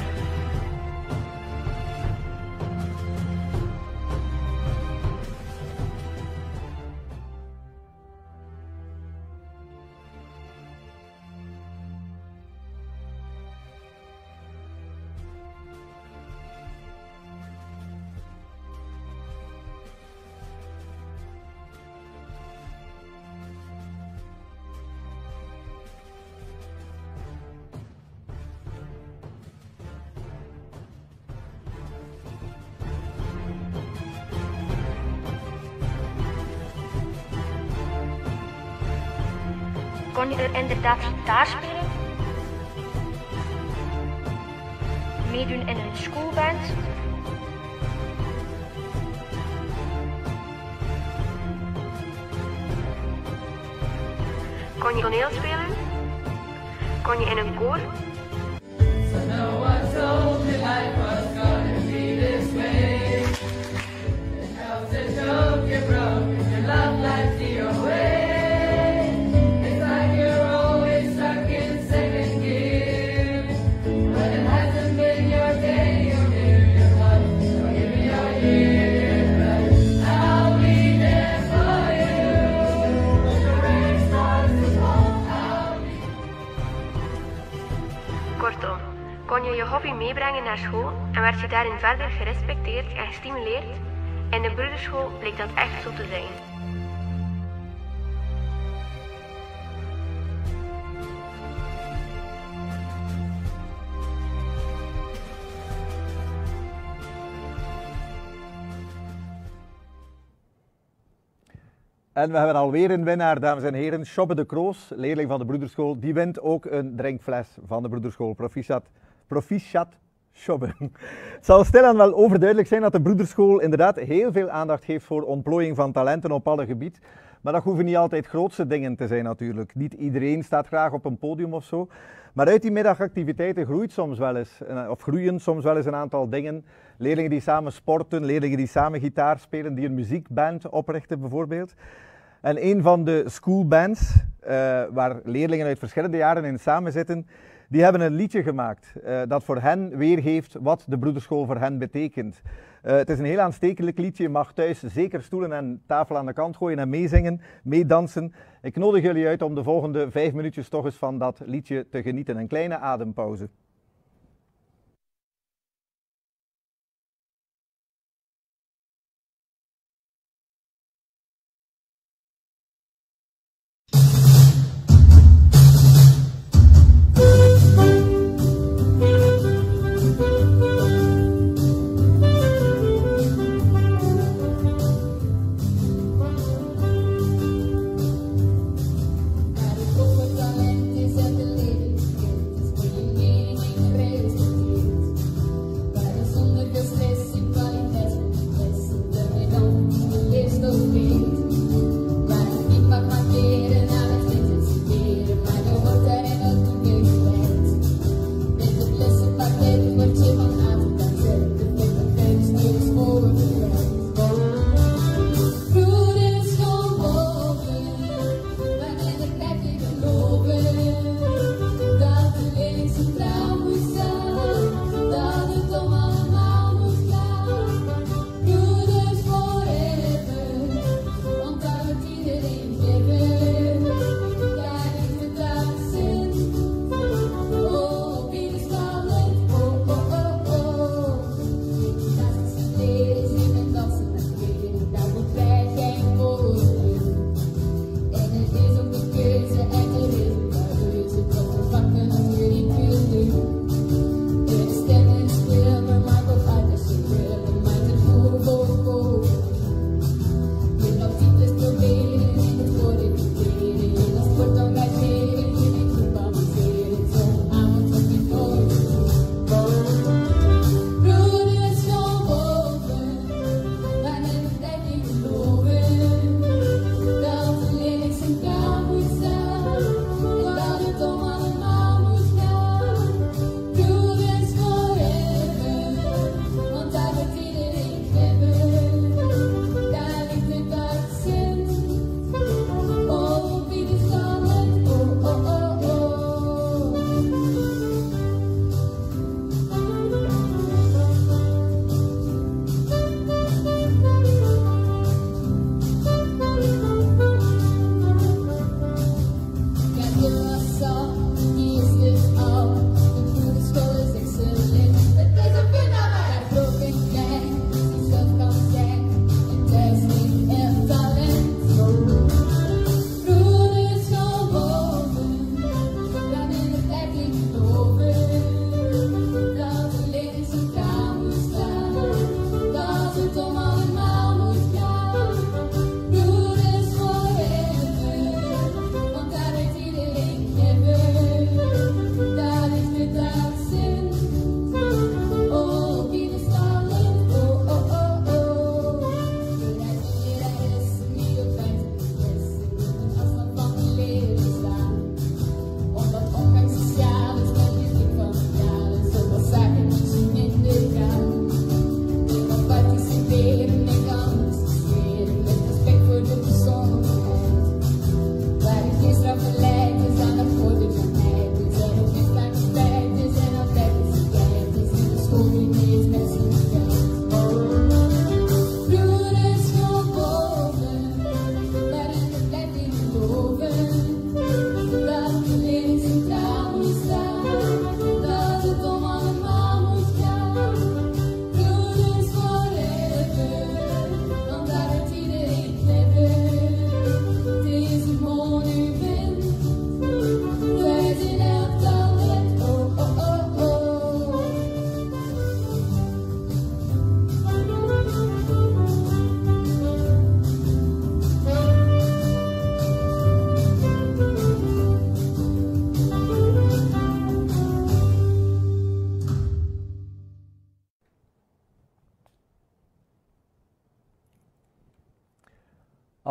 Kon je er inderdaad gitaar spelen? Meedoen in een schoolband? Kon je toneel spelen? Kon je in een koor? Kortom, kon je je hobby meebrengen naar school en werd je daarin verder gerespecteerd en gestimuleerd? In de broederschool bleek dat echt zo te zijn. En we hebben alweer een winnaar, dames en heren. Shobbe de Kroos, leerling van de broederschool, die wint ook een drinkfles van de broederschool. Proficiat Shobbe. Het zal stilaan wel overduidelijk zijn dat de broederschool inderdaad heel veel aandacht geeft voor ontplooiing van talenten op alle gebieden. Maar dat hoeven niet altijd grootste dingen te zijn natuurlijk. Niet iedereen staat graag op een podium of zo. Maar uit die middagactiviteiten groeien soms wel eens een aantal dingen. Leerlingen die samen sporten, leerlingen die samen gitaar spelen, die een muziekband oprichten bijvoorbeeld. En een van de schoolbands, waar leerlingen uit verschillende jaren in samen zitten, die hebben een liedje gemaakt dat voor hen weergeeft wat de broederschool voor hen betekent. Het is een heel aanstekelijk liedje. Je mag thuis zeker stoelen en tafel aan de kant gooien en meezingen, meedansen. Ik nodig jullie uit om de volgende 5 minuutjes toch eens van dat liedje te genieten. Een kleine adempauze.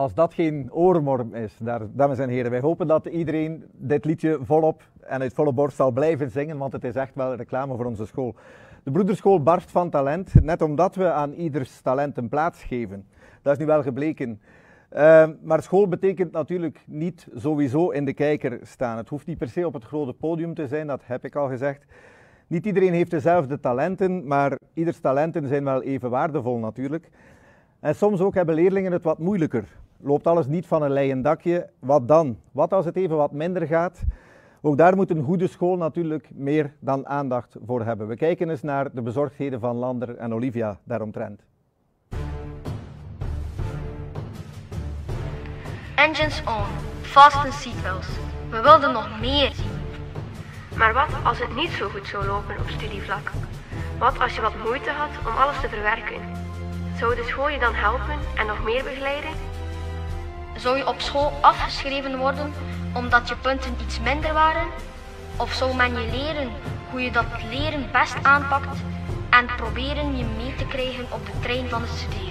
als dat geen oorworm is, dames en heren, wij hopen dat iedereen dit liedje volop en uit volle borst zal blijven zingen, want het is echt wel reclame voor onze school. De broederschool barst van talent, net omdat we aan ieders talent een plaats geven. Dat is nu wel gebleken. Maar school betekent natuurlijk niet sowieso in de kijker staan. Het hoeft niet per se op het grote podium te zijn, dat heb ik al gezegd. Niet iedereen heeft dezelfde talenten, maar ieders talenten zijn wel even waardevol natuurlijk. En soms ook hebben leerlingen het wat moeilijker. Loopt alles niet van een leien dakje, wat dan? Wat als het even wat minder gaat? Ook daar moet een goede school natuurlijk meer dan aandacht voor hebben. We kijken eens naar de bezorgdheden van Lander en Olivia daaromtrent. Engines on, fasten seatbelts. We wilden nog meer zien. Maar wat als het niet zo goed zou lopen op studievlak? Wat als je wat moeite had om alles te verwerken? Zou de school je dan helpen en nog meer begeleiden? Zou je op school afgeschreven worden omdat je punten iets minder waren? Of zou men je leren hoe je dat leren best aanpakt en proberen je mee te krijgen op de trein van het studeren?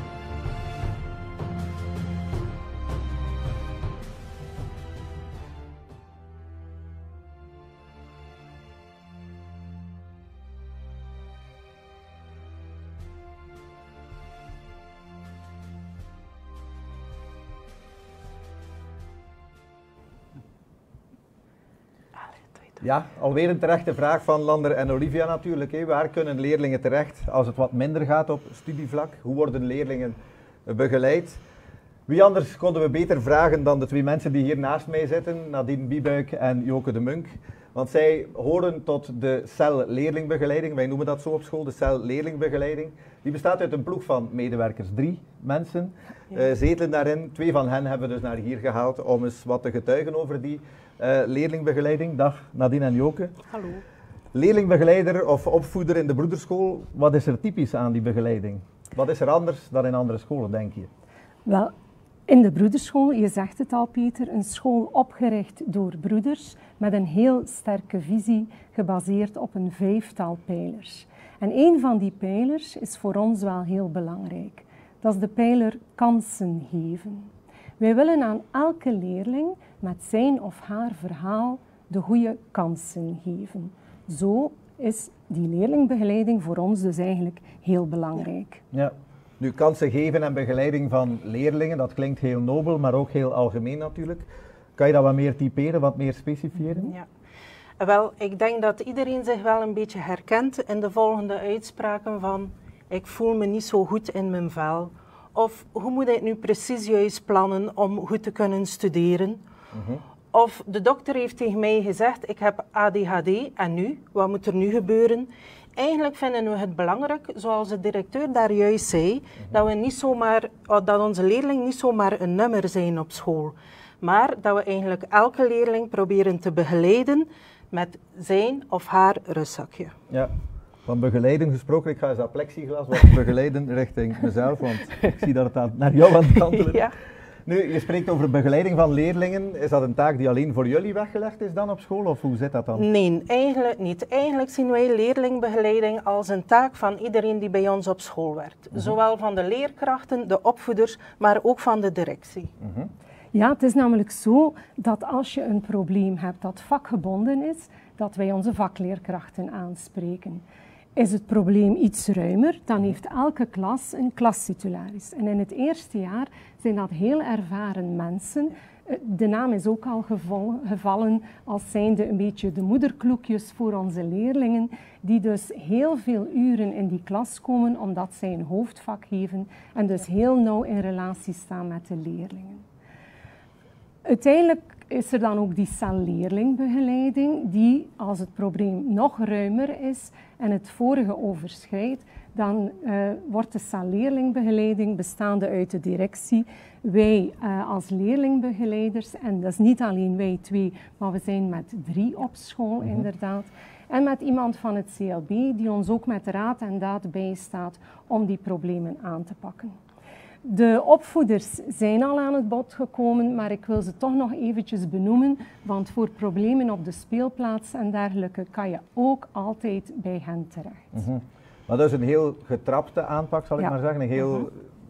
Ja, alweer een terechte vraag van Lander en Olivia natuurlijk. Waar kunnen leerlingen terecht als het wat minder gaat op studievlak? Hoe worden leerlingen begeleid? Wie anders konden we beter vragen dan de twee mensen die hier naast mij zitten, Nadine Biebuik en Joke de Munk. Want zij horen tot de cel leerlingbegeleiding, wij noemen dat zo op school, de cel leerlingbegeleiding. Die bestaat uit een ploeg van medewerkers, 3 mensen, zetelen daarin. 2 van hen hebben we dus naar hier gehaald om eens wat te getuigen over die leerlingbegeleiding. Dag Nadine en Joke. Hallo. Leerlingbegeleider of opvoeder in de broederschool, wat is er typisch aan die begeleiding? Wat is er anders dan in andere scholen, denk je? Wel, in de broederschool, je zegt het al Peter, een school opgericht door broeders met een heel sterke visie gebaseerd op een 5-tal pijlers. En een van die pijlers is voor ons wel heel belangrijk. Dat is de pijler kansen geven. Wij willen aan elke leerling met zijn of haar verhaal de goede kansen geven. Zo is die leerlingbegeleiding voor ons dus eigenlijk heel belangrijk. Ja. Nu, kansen geven en begeleiding van leerlingen, dat klinkt heel nobel, maar ook heel algemeen natuurlijk. Kan je dat wat meer typeren, wat meer specifieren? Ja. Wel, ik denk dat iedereen zich wel een beetje herkent in de volgende uitspraken van ik voel me niet zo goed in mijn vel. Of hoe moet ik nu precies juist plannen om goed te kunnen studeren? Of de dokter heeft tegen mij gezegd, ik heb ADHD en nu? Wat moet er nu gebeuren? Eigenlijk vinden we het belangrijk, zoals de directeur daar juist zei, dat onze leerlingen niet zomaar een nummer zijn op school. Maar dat we eigenlijk elke leerling proberen te begeleiden met zijn of haar rustzakje. Ja, van begeleiden gesproken, ik ga eens dat plexiglas wat begeleiden richting mezelf, want ik zie dat het naar jou aan het kantelen. Ja. Nu, je spreekt over begeleiding van leerlingen. Is dat een taak die alleen voor jullie weggelegd is dan op school, of hoe zit dat dan? Nee, eigenlijk niet. Eigenlijk zien wij leerlingbegeleiding als een taak van iedereen die bij ons op school werkt. Zowel van de leerkrachten, de opvoeders, maar ook van de directie. Ja, het is namelijk zo dat als je een probleem hebt dat vakgebonden is, dat wij onze vakleerkrachten aanspreken. Is het probleem iets ruimer, dan heeft elke klas een klastitularis. En in het eerste jaar zijn dat heel ervaren mensen. De naam is ook al gevallen als zijnde een beetje de moederkloekjes voor onze leerlingen, die dus heel veel uren in die klas komen omdat zij een hoofdvak geven en dus heel nauw in relatie staan met de leerlingen. Uiteindelijk is er dan ook die celleerlingbegeleiding, die als het probleem nog ruimer is en het vorige overschrijdt, dan wordt de celleerlingbegeleiding bestaande uit de directie, wij als leerlingbegeleiders, en dat is niet alleen wij 2, maar we zijn met 3 op school inderdaad, en met iemand van het CLB die ons ook met raad en daad bijstaat om die problemen aan te pakken. De opvoeders zijn al aan het bod gekomen, maar ik wil ze toch nog eventjes benoemen, want voor problemen op de speelplaats en dergelijke kan je ook altijd bij hen terecht. Maar dat is een heel getrapte aanpak, zal ik maar zeggen. Een heel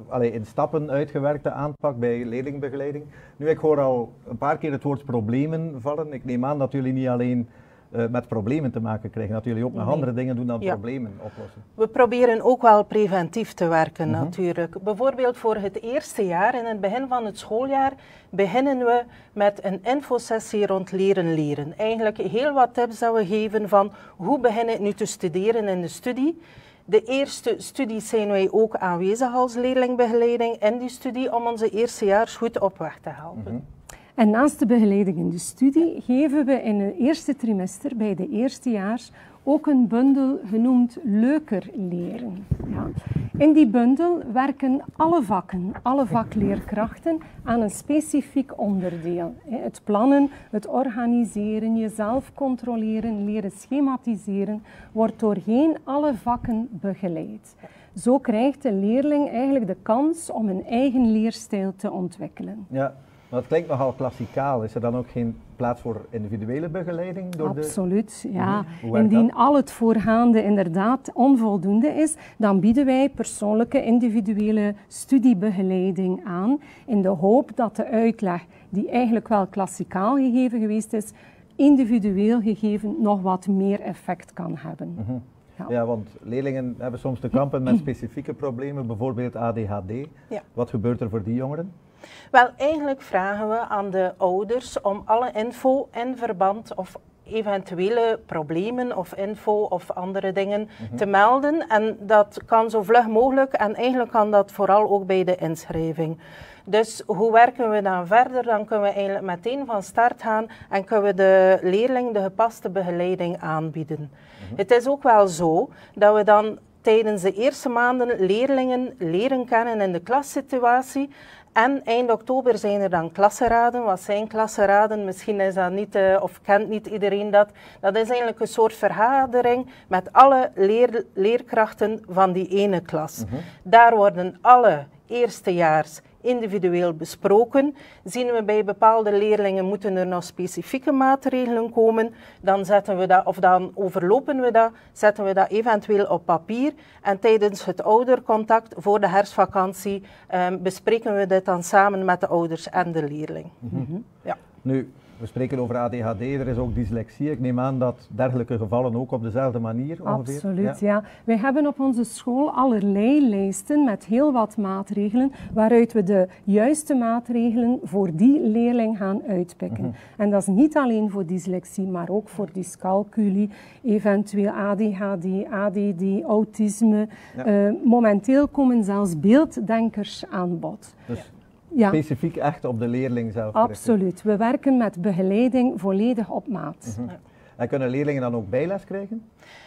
in stappen uitgewerkte aanpak bij leerlingbegeleiding. Nu, ik hoor al een paar keer het woord problemen vallen. Ik neem aan dat jullie niet alleen met problemen te maken krijgen, dat jullie ook nog andere dingen doen dan problemen oplossen. We proberen ook wel preventief te werken natuurlijk. Bijvoorbeeld voor het eerste jaar, in het begin van het schooljaar, beginnen we met een infosessie rond leren. Eigenlijk heel wat tips dat we geven van hoe begin ik nu te studeren in de studie. De eerste studies zijn wij ook aanwezig als leerlingbegeleiding in die studie om onze eerstejaars goed op weg te helpen. En naast de begeleiding in de studie geven we in het eerste trimester bij de eerstejaars ook een bundel genoemd Leuker leren. Ja. In die bundel werken alle vakken, alle vakleerkrachten aan een specifiek onderdeel. Het plannen, het organiseren, jezelf controleren, leren schematiseren, wordt doorheen alle vakken begeleid. Zo krijgt de leerling eigenlijk de kans om een eigen leerstijl te ontwikkelen. Ja. Maar het klinkt nogal klassikaal. Is er dan ook geen plaats voor individuele begeleiding? Absoluut, ja. Indien al het voorgaande inderdaad onvoldoende is, dan bieden wij persoonlijke individuele studiebegeleiding aan in de hoop dat de uitleg, die eigenlijk wel klassikaal gegeven geweest is, individueel gegeven nog wat meer effect kan hebben. Ja, want leerlingen hebben soms te kampen met specifieke problemen, bijvoorbeeld ADHD. Ja. Wat gebeurt er voor die jongeren? Wel, eigenlijk vragen we aan de ouders om alle info in verband of eventuele problemen of info of andere dingen te melden. En dat kan zo vlug mogelijk en eigenlijk kan dat vooral ook bij de inschrijving. Dus hoe werken we dan verder? Dan kunnen we eigenlijk meteen van start gaan en kunnen we de leerling de gepaste begeleiding aanbieden. Het is ook wel zo dat we dan tijdens de eerste maanden leerlingen leren kennen in de klassituatie. En eind oktober zijn er dan klassenraden. Wat zijn klassenraden? Misschien is dat niet, of kent niet iedereen dat. Dat is eigenlijk een soort vergadering met alle leerkrachten van die ene klas. Daar worden alle eerstejaars individueel besproken. Zien we bij bepaalde leerlingen moeten er nog specifieke maatregelen komen, dan zetten we dat, of dan overlopen we dat, zetten we dat eventueel op papier en tijdens het oudercontact voor de herfstvakantie bespreken we dit dan samen met de ouders en de leerling. Ja. Nu, we spreken over ADHD, er is ook dyslexie. Ik neem aan dat dergelijke gevallen ook op dezelfde manier ongeveer? Absoluut, ja. Wij hebben op onze school allerlei lijsten met heel wat maatregelen, waaruit we de juiste maatregelen voor die leerling gaan uitpikken. En dat is niet alleen voor dyslexie, maar ook voor dyscalculie, eventueel ADHD, ADD, autisme. Momenteel komen zelfs beelddenkers aan bod. Dus specifiek echt op de leerling zelf? Absoluut. We werken met begeleiding volledig op maat. En kunnen leerlingen dan ook bijles krijgen?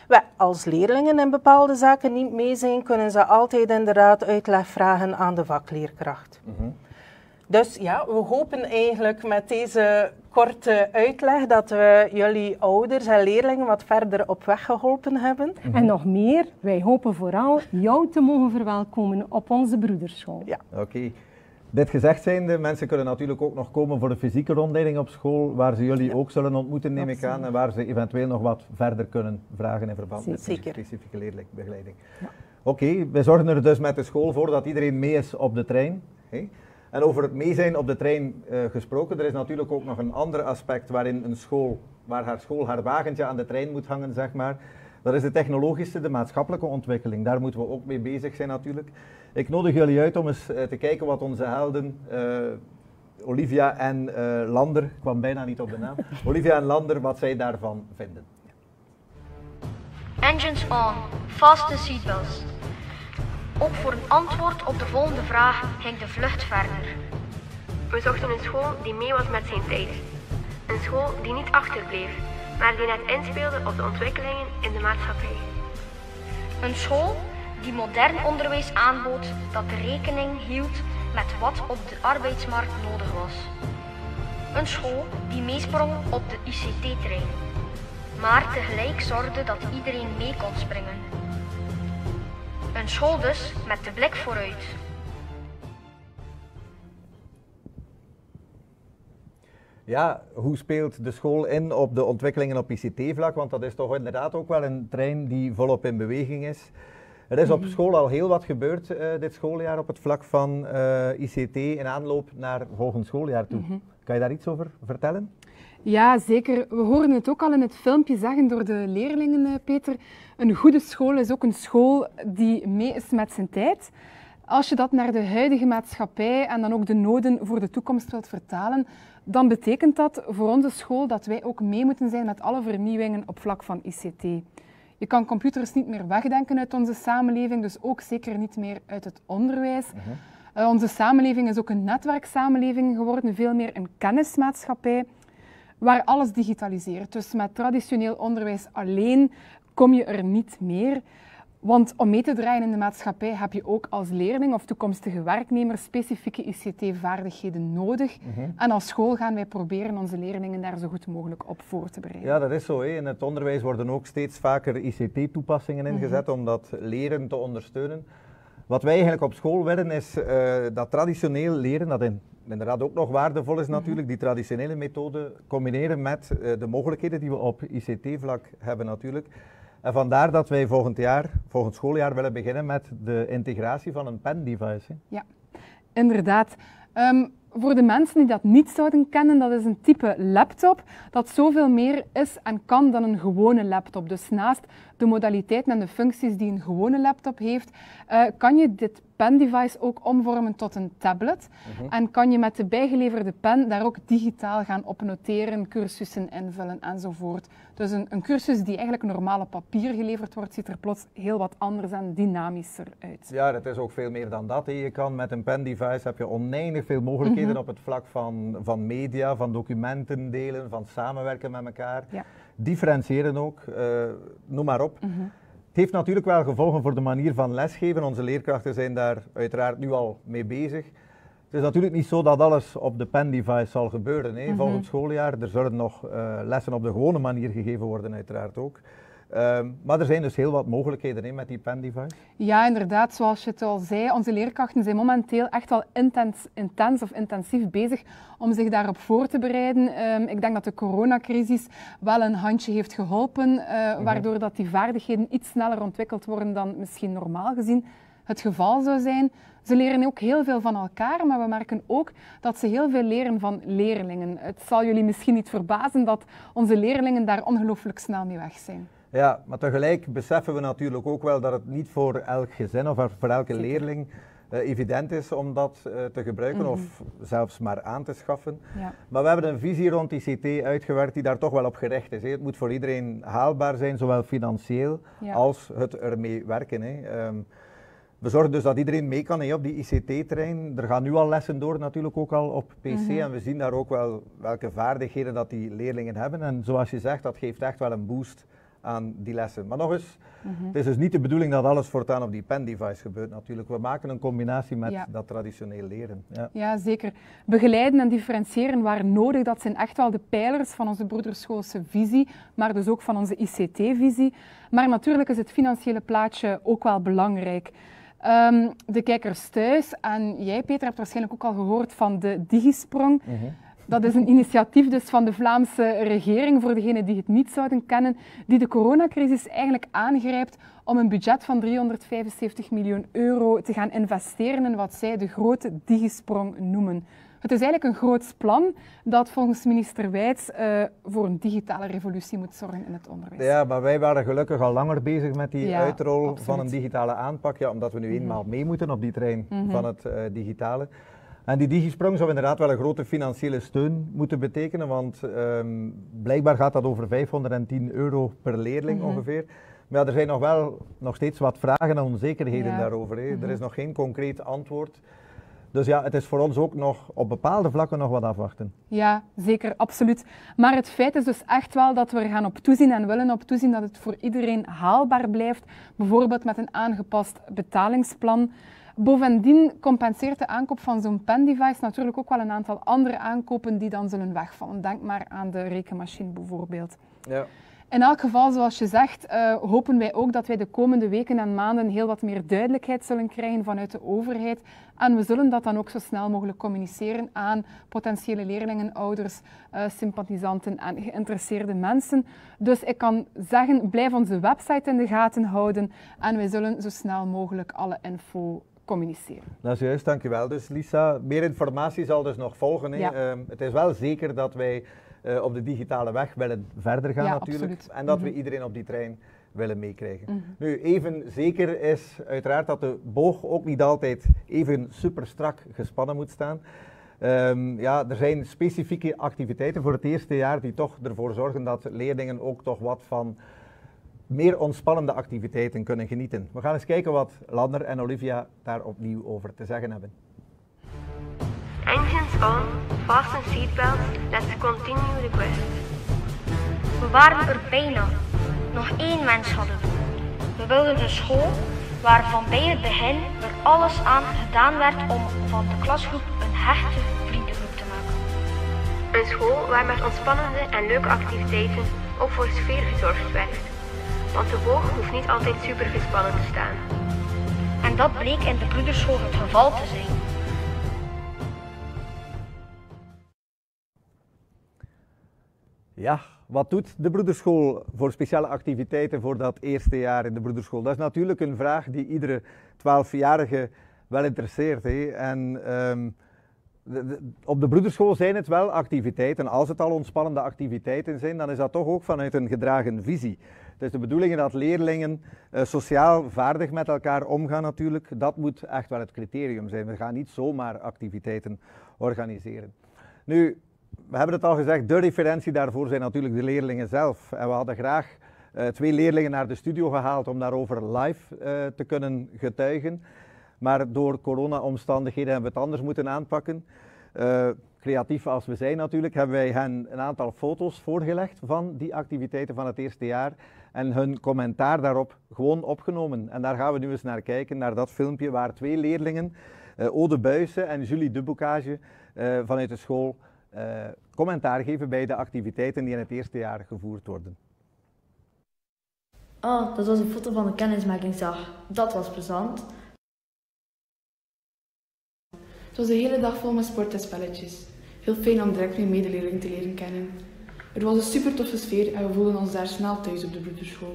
Als leerlingen in bepaalde zaken niet mee zijn, kunnen ze altijd inderdaad uitleg vragen aan de vakleerkracht. Dus ja, we hopen eigenlijk met deze korte uitleg dat we jullie ouders en leerlingen wat verder op weg geholpen hebben. En nog meer, wij hopen vooral jou te mogen verwelkomen op onze broederschool. Ja. Oké. Dit gezegd zijnde, mensen kunnen natuurlijk ook nog komen voor de fysieke rondleiding op school, waar ze jullie ook zullen ontmoeten, neem ik aan, en waar ze eventueel nog wat verder kunnen vragen in verband met de specifieke leerlingbegeleiding. Oké, we zorgen er dus met de school voor dat iedereen mee is op de trein. En over het mee zijn op de trein gesproken, er is natuurlijk ook nog een ander aspect waarin een school, waar haar school haar wagentje aan de trein moet hangen, zeg maar. Dat is de technologische, de maatschappelijke ontwikkeling. Daar moeten we ook mee bezig zijn natuurlijk. Ik nodig jullie uit om eens te kijken wat onze helden, Olivia en Lander, ik kwam bijna niet op de naam, Olivia en Lander, wat zij daarvan vinden. Engines on, fasten seatbelts. Ook voor een antwoord op de volgende vraag ging de vlucht verder. We zochten een school die mee was met zijn tijd. Een school die niet achterbleef, maar die net inspeelde op de ontwikkelingen in de maatschappij. Een school die modern onderwijs aanbood dat rekening hield met wat op de arbeidsmarkt nodig was. Een school die meesprong op de ICT-trein, maar tegelijk zorgde dat iedereen mee kon springen. Een school dus met de blik vooruit. Ja, hoe speelt de school in op de ontwikkelingen op ICT-vlak? Want dat is toch inderdaad ook wel een trein die volop in beweging is. Er is op school al heel wat gebeurd dit schooljaar op het vlak van ICT in aanloop naar volgend schooljaar toe. Kan je daar iets over vertellen? Ja, zeker. We horen het ook al in het filmpje zeggen door de leerlingen, Peter. Een goede school is ook een school die mee is met zijn tijd. Als je dat naar de huidige maatschappij en dan ook de noden voor de toekomst wilt vertalen, dan betekent dat voor onze school dat wij ook mee moeten zijn met alle vernieuwingen op vlak van ICT. Je kan computers niet meer wegdenken uit onze samenleving, dus ook zeker niet meer uit het onderwijs. Onze samenleving is ook een netwerksamenleving geworden, veel meer een kennismaatschappij, waar alles digitaliseert. Dus met traditioneel onderwijs alleen kom je er niet meer. Want om mee te draaien in de maatschappij heb je ook als leerling of toekomstige werknemer specifieke ICT-vaardigheden nodig. En als school gaan wij proberen onze leerlingen daar zo goed mogelijk op voor te bereiden. Ja, dat is zo. In het onderwijs worden ook steeds vaker ICT-toepassingen ingezet om dat leren te ondersteunen. Wat wij eigenlijk op school willen is dat traditioneel leren, dat inderdaad ook nog waardevol is natuurlijk, die traditionele methode combineren met de mogelijkheden die we op ICT-vlak hebben natuurlijk. En vandaar dat wij volgend schooljaar willen beginnen met de integratie van een pen-device. Ja, inderdaad. Voor de mensen die dat niet zouden kennen, dat is een type laptop dat zoveel meer is en kan dan een gewone laptop. Dus naast de modaliteiten en de functies die een gewone laptop heeft, kan je dit pen-device ook omvormen tot een tablet. En kan je met de bijgeleverde pen daar ook digitaal gaan op noteren, cursussen invullen enzovoort. Dus een cursus die eigenlijk normaal op papier geleverd wordt, ziet er plots heel wat anders en dynamischer uit. Ja, het is ook veel meer dan dat. Je kan met een pen-device heb je oneindig veel mogelijkheden op het vlak van media, van documenten delen, van samenwerken met elkaar. Ja. Differentiëren ook, noem maar op. Het heeft natuurlijk wel gevolgen voor de manier van lesgeven. Onze leerkrachten zijn daar uiteraard nu al mee bezig. Het is natuurlijk niet zo dat alles op de pen-device zal gebeuren. Volgend schooljaar, er zullen nog lessen op de gewone manier gegeven worden uiteraard ook. Maar er zijn dus heel wat mogelijkheden met die pen-device. Ja, inderdaad. Zoals je het al zei, onze leerkrachten zijn momenteel echt wel intensief bezig om zich daarop voor te bereiden. Ik denk dat de coronacrisis wel een handje heeft geholpen, waardoor dat die vaardigheden iets sneller ontwikkeld worden dan misschien normaal gezien het geval zou zijn. Ze leren ook heel veel van elkaar, maar we merken ook dat ze heel veel leren van leerlingen. Het zal jullie misschien niet verbazen dat onze leerlingen daar ongelooflijk snel mee weg zijn. Ja, maar tegelijk beseffen we natuurlijk ook wel dat het niet voor elk gezin of voor elke leerling evident is om dat te gebruiken of zelfs maar aan te schaffen. Ja. Maar we hebben een visie rond ICT uitgewerkt die daar toch wel op gericht is. Het moet voor iedereen haalbaar zijn, zowel financieel als het ermee werken. We zorgen dus dat iedereen mee kan op die ICT-terrein. Er gaan nu al lessen door, natuurlijk ook al op PC. En we zien daar ook wel welke vaardigheden dat die leerlingen hebben. En zoals je zegt, dat geeft echt wel een boost aan die lessen. Maar nog eens, het is dus niet de bedoeling dat alles voortaan op die pen-device gebeurt natuurlijk. We maken een combinatie met dat traditioneel leren. Ja, zeker. Begeleiden en differentiëren waar nodig, dat zijn echt wel de pijlers van onze broederschoolse visie, maar dus ook van onze ICT-visie. Maar natuurlijk is het financiële plaatje ook wel belangrijk. De kijkers thuis, en jij Peter hebt waarschijnlijk ook al gehoord van de Digisprong. Dat is een initiatief dus van de Vlaamse regering, voor degenen die het niet zouden kennen, die de coronacrisis eigenlijk aangrijpt om een budget van 375 miljoen euro te gaan investeren in wat zij de grote Digisprong noemen. Het is eigenlijk een groots plan dat volgens minister Wijts voor een digitale revolutie moet zorgen in het onderwijs. Ja, maar wij waren gelukkig al langer bezig met die uitrol van een digitale aanpak, omdat we nu eenmaal mee moeten op die trein van het digitale. En die Digisprong zou inderdaad wel een grote financiële steun moeten betekenen, want blijkbaar gaat dat over 510 euro per leerling ongeveer. Maar er zijn nog steeds wat vragen en onzekerheden daarover. Er is nog geen concreet antwoord. Dus ja, het is voor ons ook nog op bepaalde vlakken nog wat afwachten. Ja, zeker, absoluut. Maar het feit is dus echt wel dat we er gaan op toezien en willen op toezien dat het voor iedereen haalbaar blijft. Bijvoorbeeld met een aangepast betalingsplan. Bovendien compenseert de aankoop van zo'n pen-device natuurlijk ook wel een aantal andere aankopen die dan zullen wegvallen. Denk maar aan de rekenmachine bijvoorbeeld. Ja. In elk geval, zoals je zegt, hopen wij ook dat wij de komende weken en maanden heel wat meer duidelijkheid zullen krijgen vanuit de overheid. En we zullen dat dan ook zo snel mogelijk communiceren aan potentiële leerlingen, ouders, sympathisanten en geïnteresseerde mensen. Dus ik kan zeggen, blijf onze website in de gaten houden en wij zullen zo snel mogelijk alle info communiceren. Dat is juist, dankjewel dus Lisa. Meer informatie zal dus nog volgen. Ja. Het is wel zeker dat wij op de digitale weg willen verder gaan natuurlijk. Absoluut. En dat we iedereen op die trein willen meekrijgen. Mhm. Nu, even zeker is uiteraard dat de boog ook niet altijd even super strak gespannen moet staan. Ja, er zijn specifieke activiteiten voor het eerste jaar die toch ervoor zorgen dat leerlingen ook toch wat van meer ontspannende activiteiten kunnen genieten. We gaan eens kijken wat Lander en Olivia daar opnieuw over te zeggen hebben. Engines on, fasten seatbelts, let's continue the quest. We waren er bijna. Nog 1 wens hadden we. We wilden een school waarvan bij het begin er alles aan gedaan werd om van de klasgroep een hechte vriendengroep te maken. Een school waar met ontspannende en leuke activiteiten ook voor sfeer gezorgd werd. Want de boog hoeft niet altijd super gespannen te staan. En dat bleek in de broederschool het geval te zijn. Ja, wat doet de broederschool voor speciale activiteiten voor dat eerste jaar in de broederschool? Dat is natuurlijk een vraag die iedere 12-jarige wel interesseert. Hè? En op de broederschool zijn het wel activiteiten. Als het al ontspannende activiteiten zijn, dan is dat toch ook vanuit een gedragen visie. Het is de bedoeling dat leerlingen sociaal vaardig met elkaar omgaan natuurlijk. Dat moet echt wel het criterium zijn. We gaan niet zomaar activiteiten organiseren. Nu, we hebben het al gezegd, de referentie daarvoor zijn natuurlijk de leerlingen zelf. En we hadden graag 2 leerlingen naar de studio gehaald om daarover live te kunnen getuigen. Maar door corona-omstandigheden hebben we het anders moeten aanpakken. Creatief als we zijn natuurlijk, hebben wij hen een aantal foto's voorgelegd van die activiteiten van het eerste jaar. En hun commentaar daarop gewoon opgenomen. En daar gaan we nu eens naar kijken, naar dat filmpje waar 2 leerlingen, Ode Buijsen en Julie Dubocage vanuit de school, commentaar geven bij de activiteiten die in het eerste jaar gevoerd worden. Oh, dat was een foto van de kennismakingsdag. Dat was plezant. Het was de hele dag vol met sport en spelletjes. Heel fijn om direct mijn medeleerlingen te leren kennen. Er was een super toffe sfeer en we voelden ons daar snel thuis op de broederschool.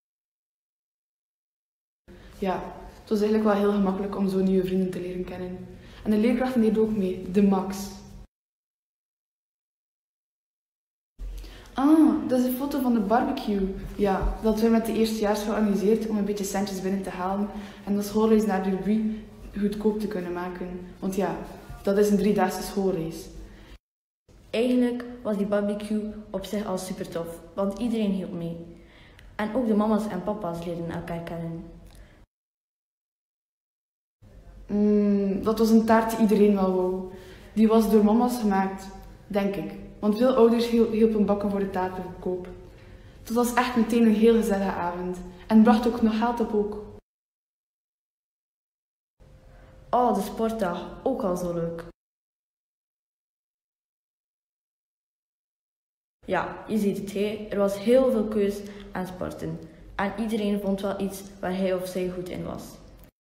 Ja, het was eigenlijk wel heel gemakkelijk om zo nieuwe vrienden te leren kennen. En de leerkrachten deden ook mee, de max. Ah, dat is een foto van de barbecue. Ja, dat we met de eerstejaars georganiseerd om een beetje centjes binnen te halen en de schoolreis naar de Rubie goedkoop te kunnen maken. Want ja, dat is een 3-daagse schoolreis. Eigenlijk was die barbecue op zich al super tof, want iedereen hielp mee. En ook de mama's en papa's leerden elkaar kennen. Dat was een taart die iedereen wel wou. Die was door mama's gemaakt, denk ik. Want veel ouders hielpen bakken voor de taartverkoop. Het was echt meteen een heel gezellige avond. En bracht ook nog geld op ook. Oh, de sportdag. Ook al zo leuk. Ja, je ziet het, hè. Er was heel veel keus aan sporten. En iedereen vond wel iets waar hij of zij goed in was.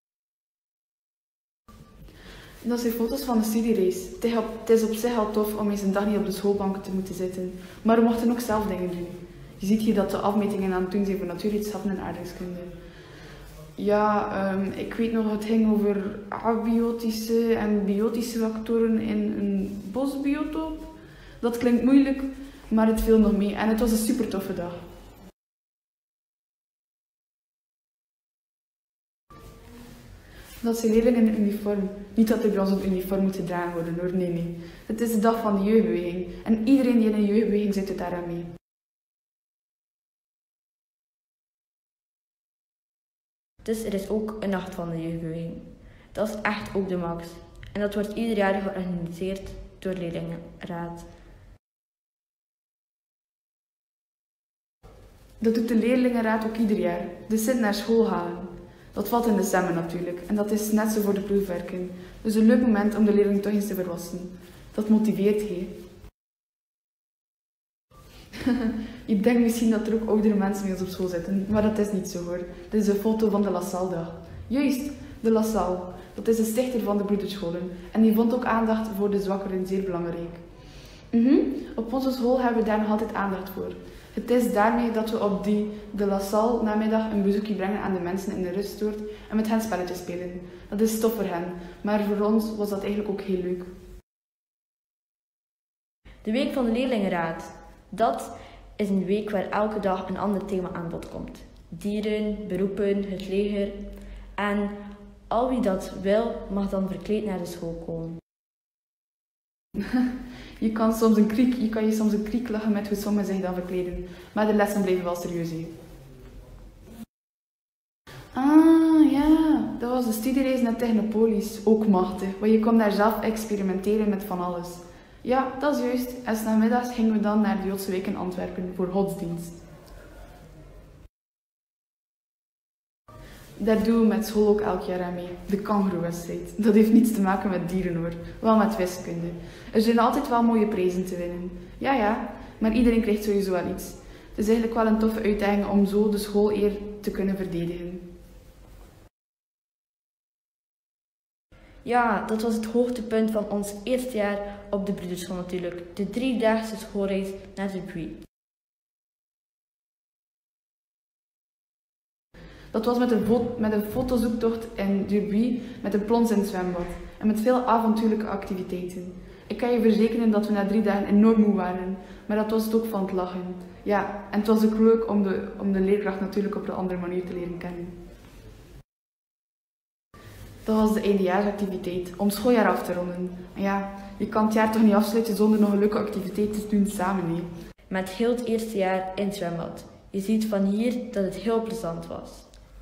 Dat zijn foto's van de studiereis. Het is op zich al tof om eens een dag niet op de schoolbanken te moeten zitten. Maar we mochten ook zelf dingen doen. Je ziet hier dat de afmetingen aan het doen zijn voor natuurwetenschappen en aardrijkskunde. Ja, ik weet nog, het ging over abiotische en biotische factoren in een bosbiotoop. Dat klinkt moeilijk, maar het viel nog mee en het was een super toffe dag. Dat zijn leerlingen in uniform. Niet dat er bij ons een uniform moet gedragen worden hoor, nee. Het is de dag van de jeugdbeweging en iedereen die in een jeugdbeweging zit doet daaraan mee. Dus er is ook een nacht van de jeugdbeweging. Dat is echt ook de max. En dat wordt ieder jaar georganiseerd door de leerlingenraad. Dat doet de leerlingenraad ook ieder jaar. De Sint naar school halen. Dat valt in december natuurlijk. En dat is net zo voor de proefwerken. Dus een leuk moment om de leerling toch eens te verrassen. Dat motiveert je. Je denkt misschien dat er ook oudere mensen bij ons op school zitten, maar dat is niet zo hoor. Dit is een foto van de LaSalle-dag. Juist, de LaSalle. Dat is de stichter van de broederscholen. En die vond ook aandacht voor de zwakkeren zeer belangrijk. Op onze school hebben we daar nog altijd aandacht voor. Het is daarmee dat we op de LaSalle namiddag een bezoekje brengen aan de mensen in de ruststoort en met hen spelletjes spelen. Dat is tof voor hen, maar voor ons was dat eigenlijk ook heel leuk. De week van de leerlingenraad. Dat is een week waar elke dag een ander thema aan bod komt. Dieren, beroepen, het leger. En al wie dat wil, mag dan verkleed naar de school komen. Je kan je soms een kriek lachen met hoe sommigen zich dan verkleden. Maar de lessen blijven wel serieus. Ah ja, dat was de studiereis naar Technopolis. Ook machtig, want je kon daar zelf experimenteren met van alles. Ja, dat is juist. En 's namiddags gingen we dan naar de Joodse Week in Antwerpen voor godsdienst. Daar doen we met school ook elk jaar aan mee. De kangoeroewedstrijd. Dat heeft niets te maken met dieren hoor, wel met wiskunde. Er zijn altijd wel mooie prijzen te winnen. Ja, maar iedereen krijgt sowieso wel iets. Het is eigenlijk wel een toffe uitdaging om zo de schooleer te kunnen verdedigen. Ja, dat was het hoogtepunt van ons eerste jaar op de broederschool natuurlijk. De 3-daagse schoolreis naar Dubuis. Dat was met een fotozoektocht in Dubuis, met een plons in het zwembad en met veel avontuurlijke activiteiten. Ik kan je verzekeren dat we na 3 dagen enorm moe waren, maar dat was het ook van het lachen. Ja, en het was ook leuk om de leerkracht natuurlijk op een andere manier te leren kennen. Dat was de eindejaarsactiviteit, om het schooljaar af te ronden. En ja, je kan het jaar toch niet afsluiten zonder nog een leuke activiteit te doen samen, nee. Met heel het eerste jaar in het zwembad. Je ziet van hier dat het heel plezant was.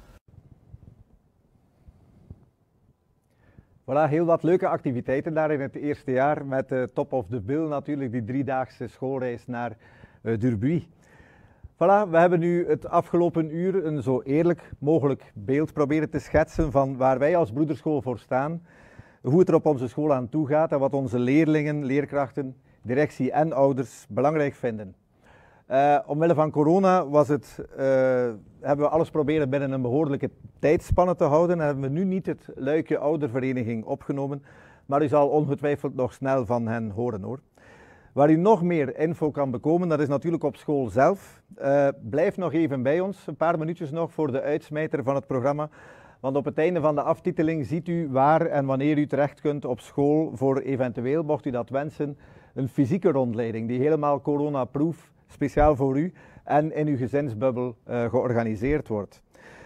Voilà, heel wat leuke activiteiten daar in het eerste jaar met Top of the Bill natuurlijk, die 3-daagse schoolreis naar Dubuis. Voilà, we hebben nu het afgelopen uur een zo eerlijk mogelijk beeld proberen te schetsen van waar wij als broederschool voor staan, hoe het er op onze school aan toe gaat en wat onze leerlingen, leerkrachten, directie en ouders belangrijk vinden. Omwille van corona hebben we alles proberen binnen een behoorlijke tijdspanne te houden en hebben we nu niet het luikje oudervereniging opgenomen, maar u zal ongetwijfeld nog snel van hen horen hoor. Waar u nog meer info kan bekomen, dat is natuurlijk op school zelf. Blijf nog even bij ons, een paar minuutjes nog voor de uitsmijter van het programma. Want op het einde van de aftiteling ziet u waar en wanneer u terecht kunt op school voor eventueel, mocht u dat wensen, een fysieke rondleiding die helemaal corona-proof, speciaal voor u en in uw gezinsbubbel georganiseerd wordt.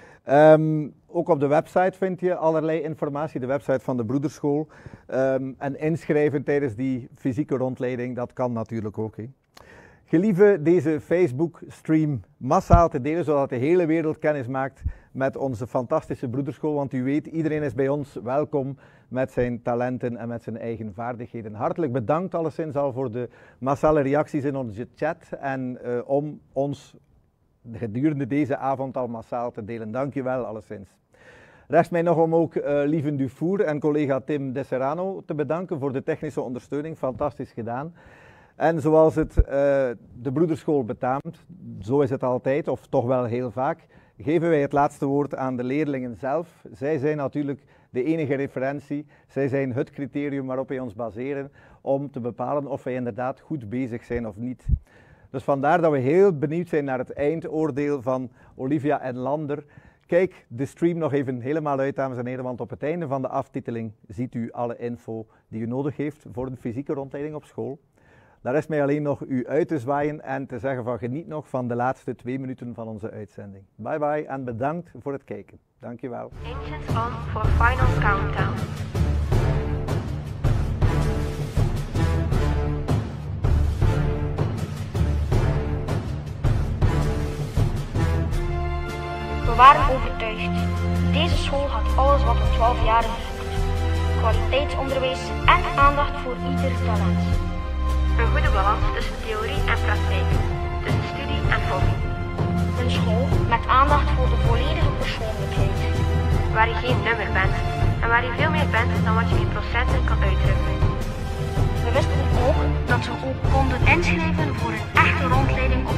Ook op de website vind je allerlei informatie, de website van de broederschool. En inschrijven tijdens die fysieke rondleiding, dat kan natuurlijk ook. Gelieve deze Facebook-stream massaal te delen, zodat de hele wereld kennis maakt met onze fantastische broederschool. Want u weet, iedereen is bij ons welkom met zijn talenten en met zijn eigen vaardigheden. Hartelijk bedankt alleszins al voor de massale reacties in onze chat en om ons gedurende deze avond al massaal te delen. Dank je wel alleszins. Rest mij nog om ook Lieven Dufour en collega Tim De Serrano te bedanken voor de technische ondersteuning. Fantastisch gedaan. En zoals het de broederschool betaamt, zo is het altijd, of toch wel heel vaak, geven wij het laatste woord aan de leerlingen zelf. Zij zijn natuurlijk de enige referentie, zij zijn het criterium waarop wij ons baseren om te bepalen of wij inderdaad goed bezig zijn of niet. Dus vandaar dat we heel benieuwd zijn naar het eindoordeel van Olivia en Lander. Kijk de stream nog even helemaal uit, dames en heren, want op het einde van de aftiteling ziet u alle info die u nodig heeft voor een fysieke rondleiding op school. Daar is mij alleen nog u uit te zwaaien en te zeggen van geniet nog van de laatste 2 minuten van onze uitzending. Bye bye en bedankt voor het kijken. Dankjewel. Engines on for final countdown. We waren overtuigd. Deze school had alles wat een 12-jarige zoekt. Kwaliteitsonderwijs en aandacht voor ieder talent. Een goede balans tussen theorie en praktijk, tussen studie en hobby. Een school met aandacht voor de volledige persoonlijkheid. Waar je geen nummer bent en waar je veel meer bent dan wat je in procenten kan uitdrukken. We wisten ook dat we ook konden inschrijven voor een echte rondleiding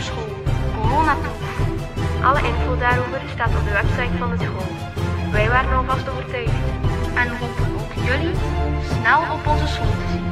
daarover staat op de website van de school. Wij waren alvast overtuigd. En hopen ook jullie snel op onze school te zien.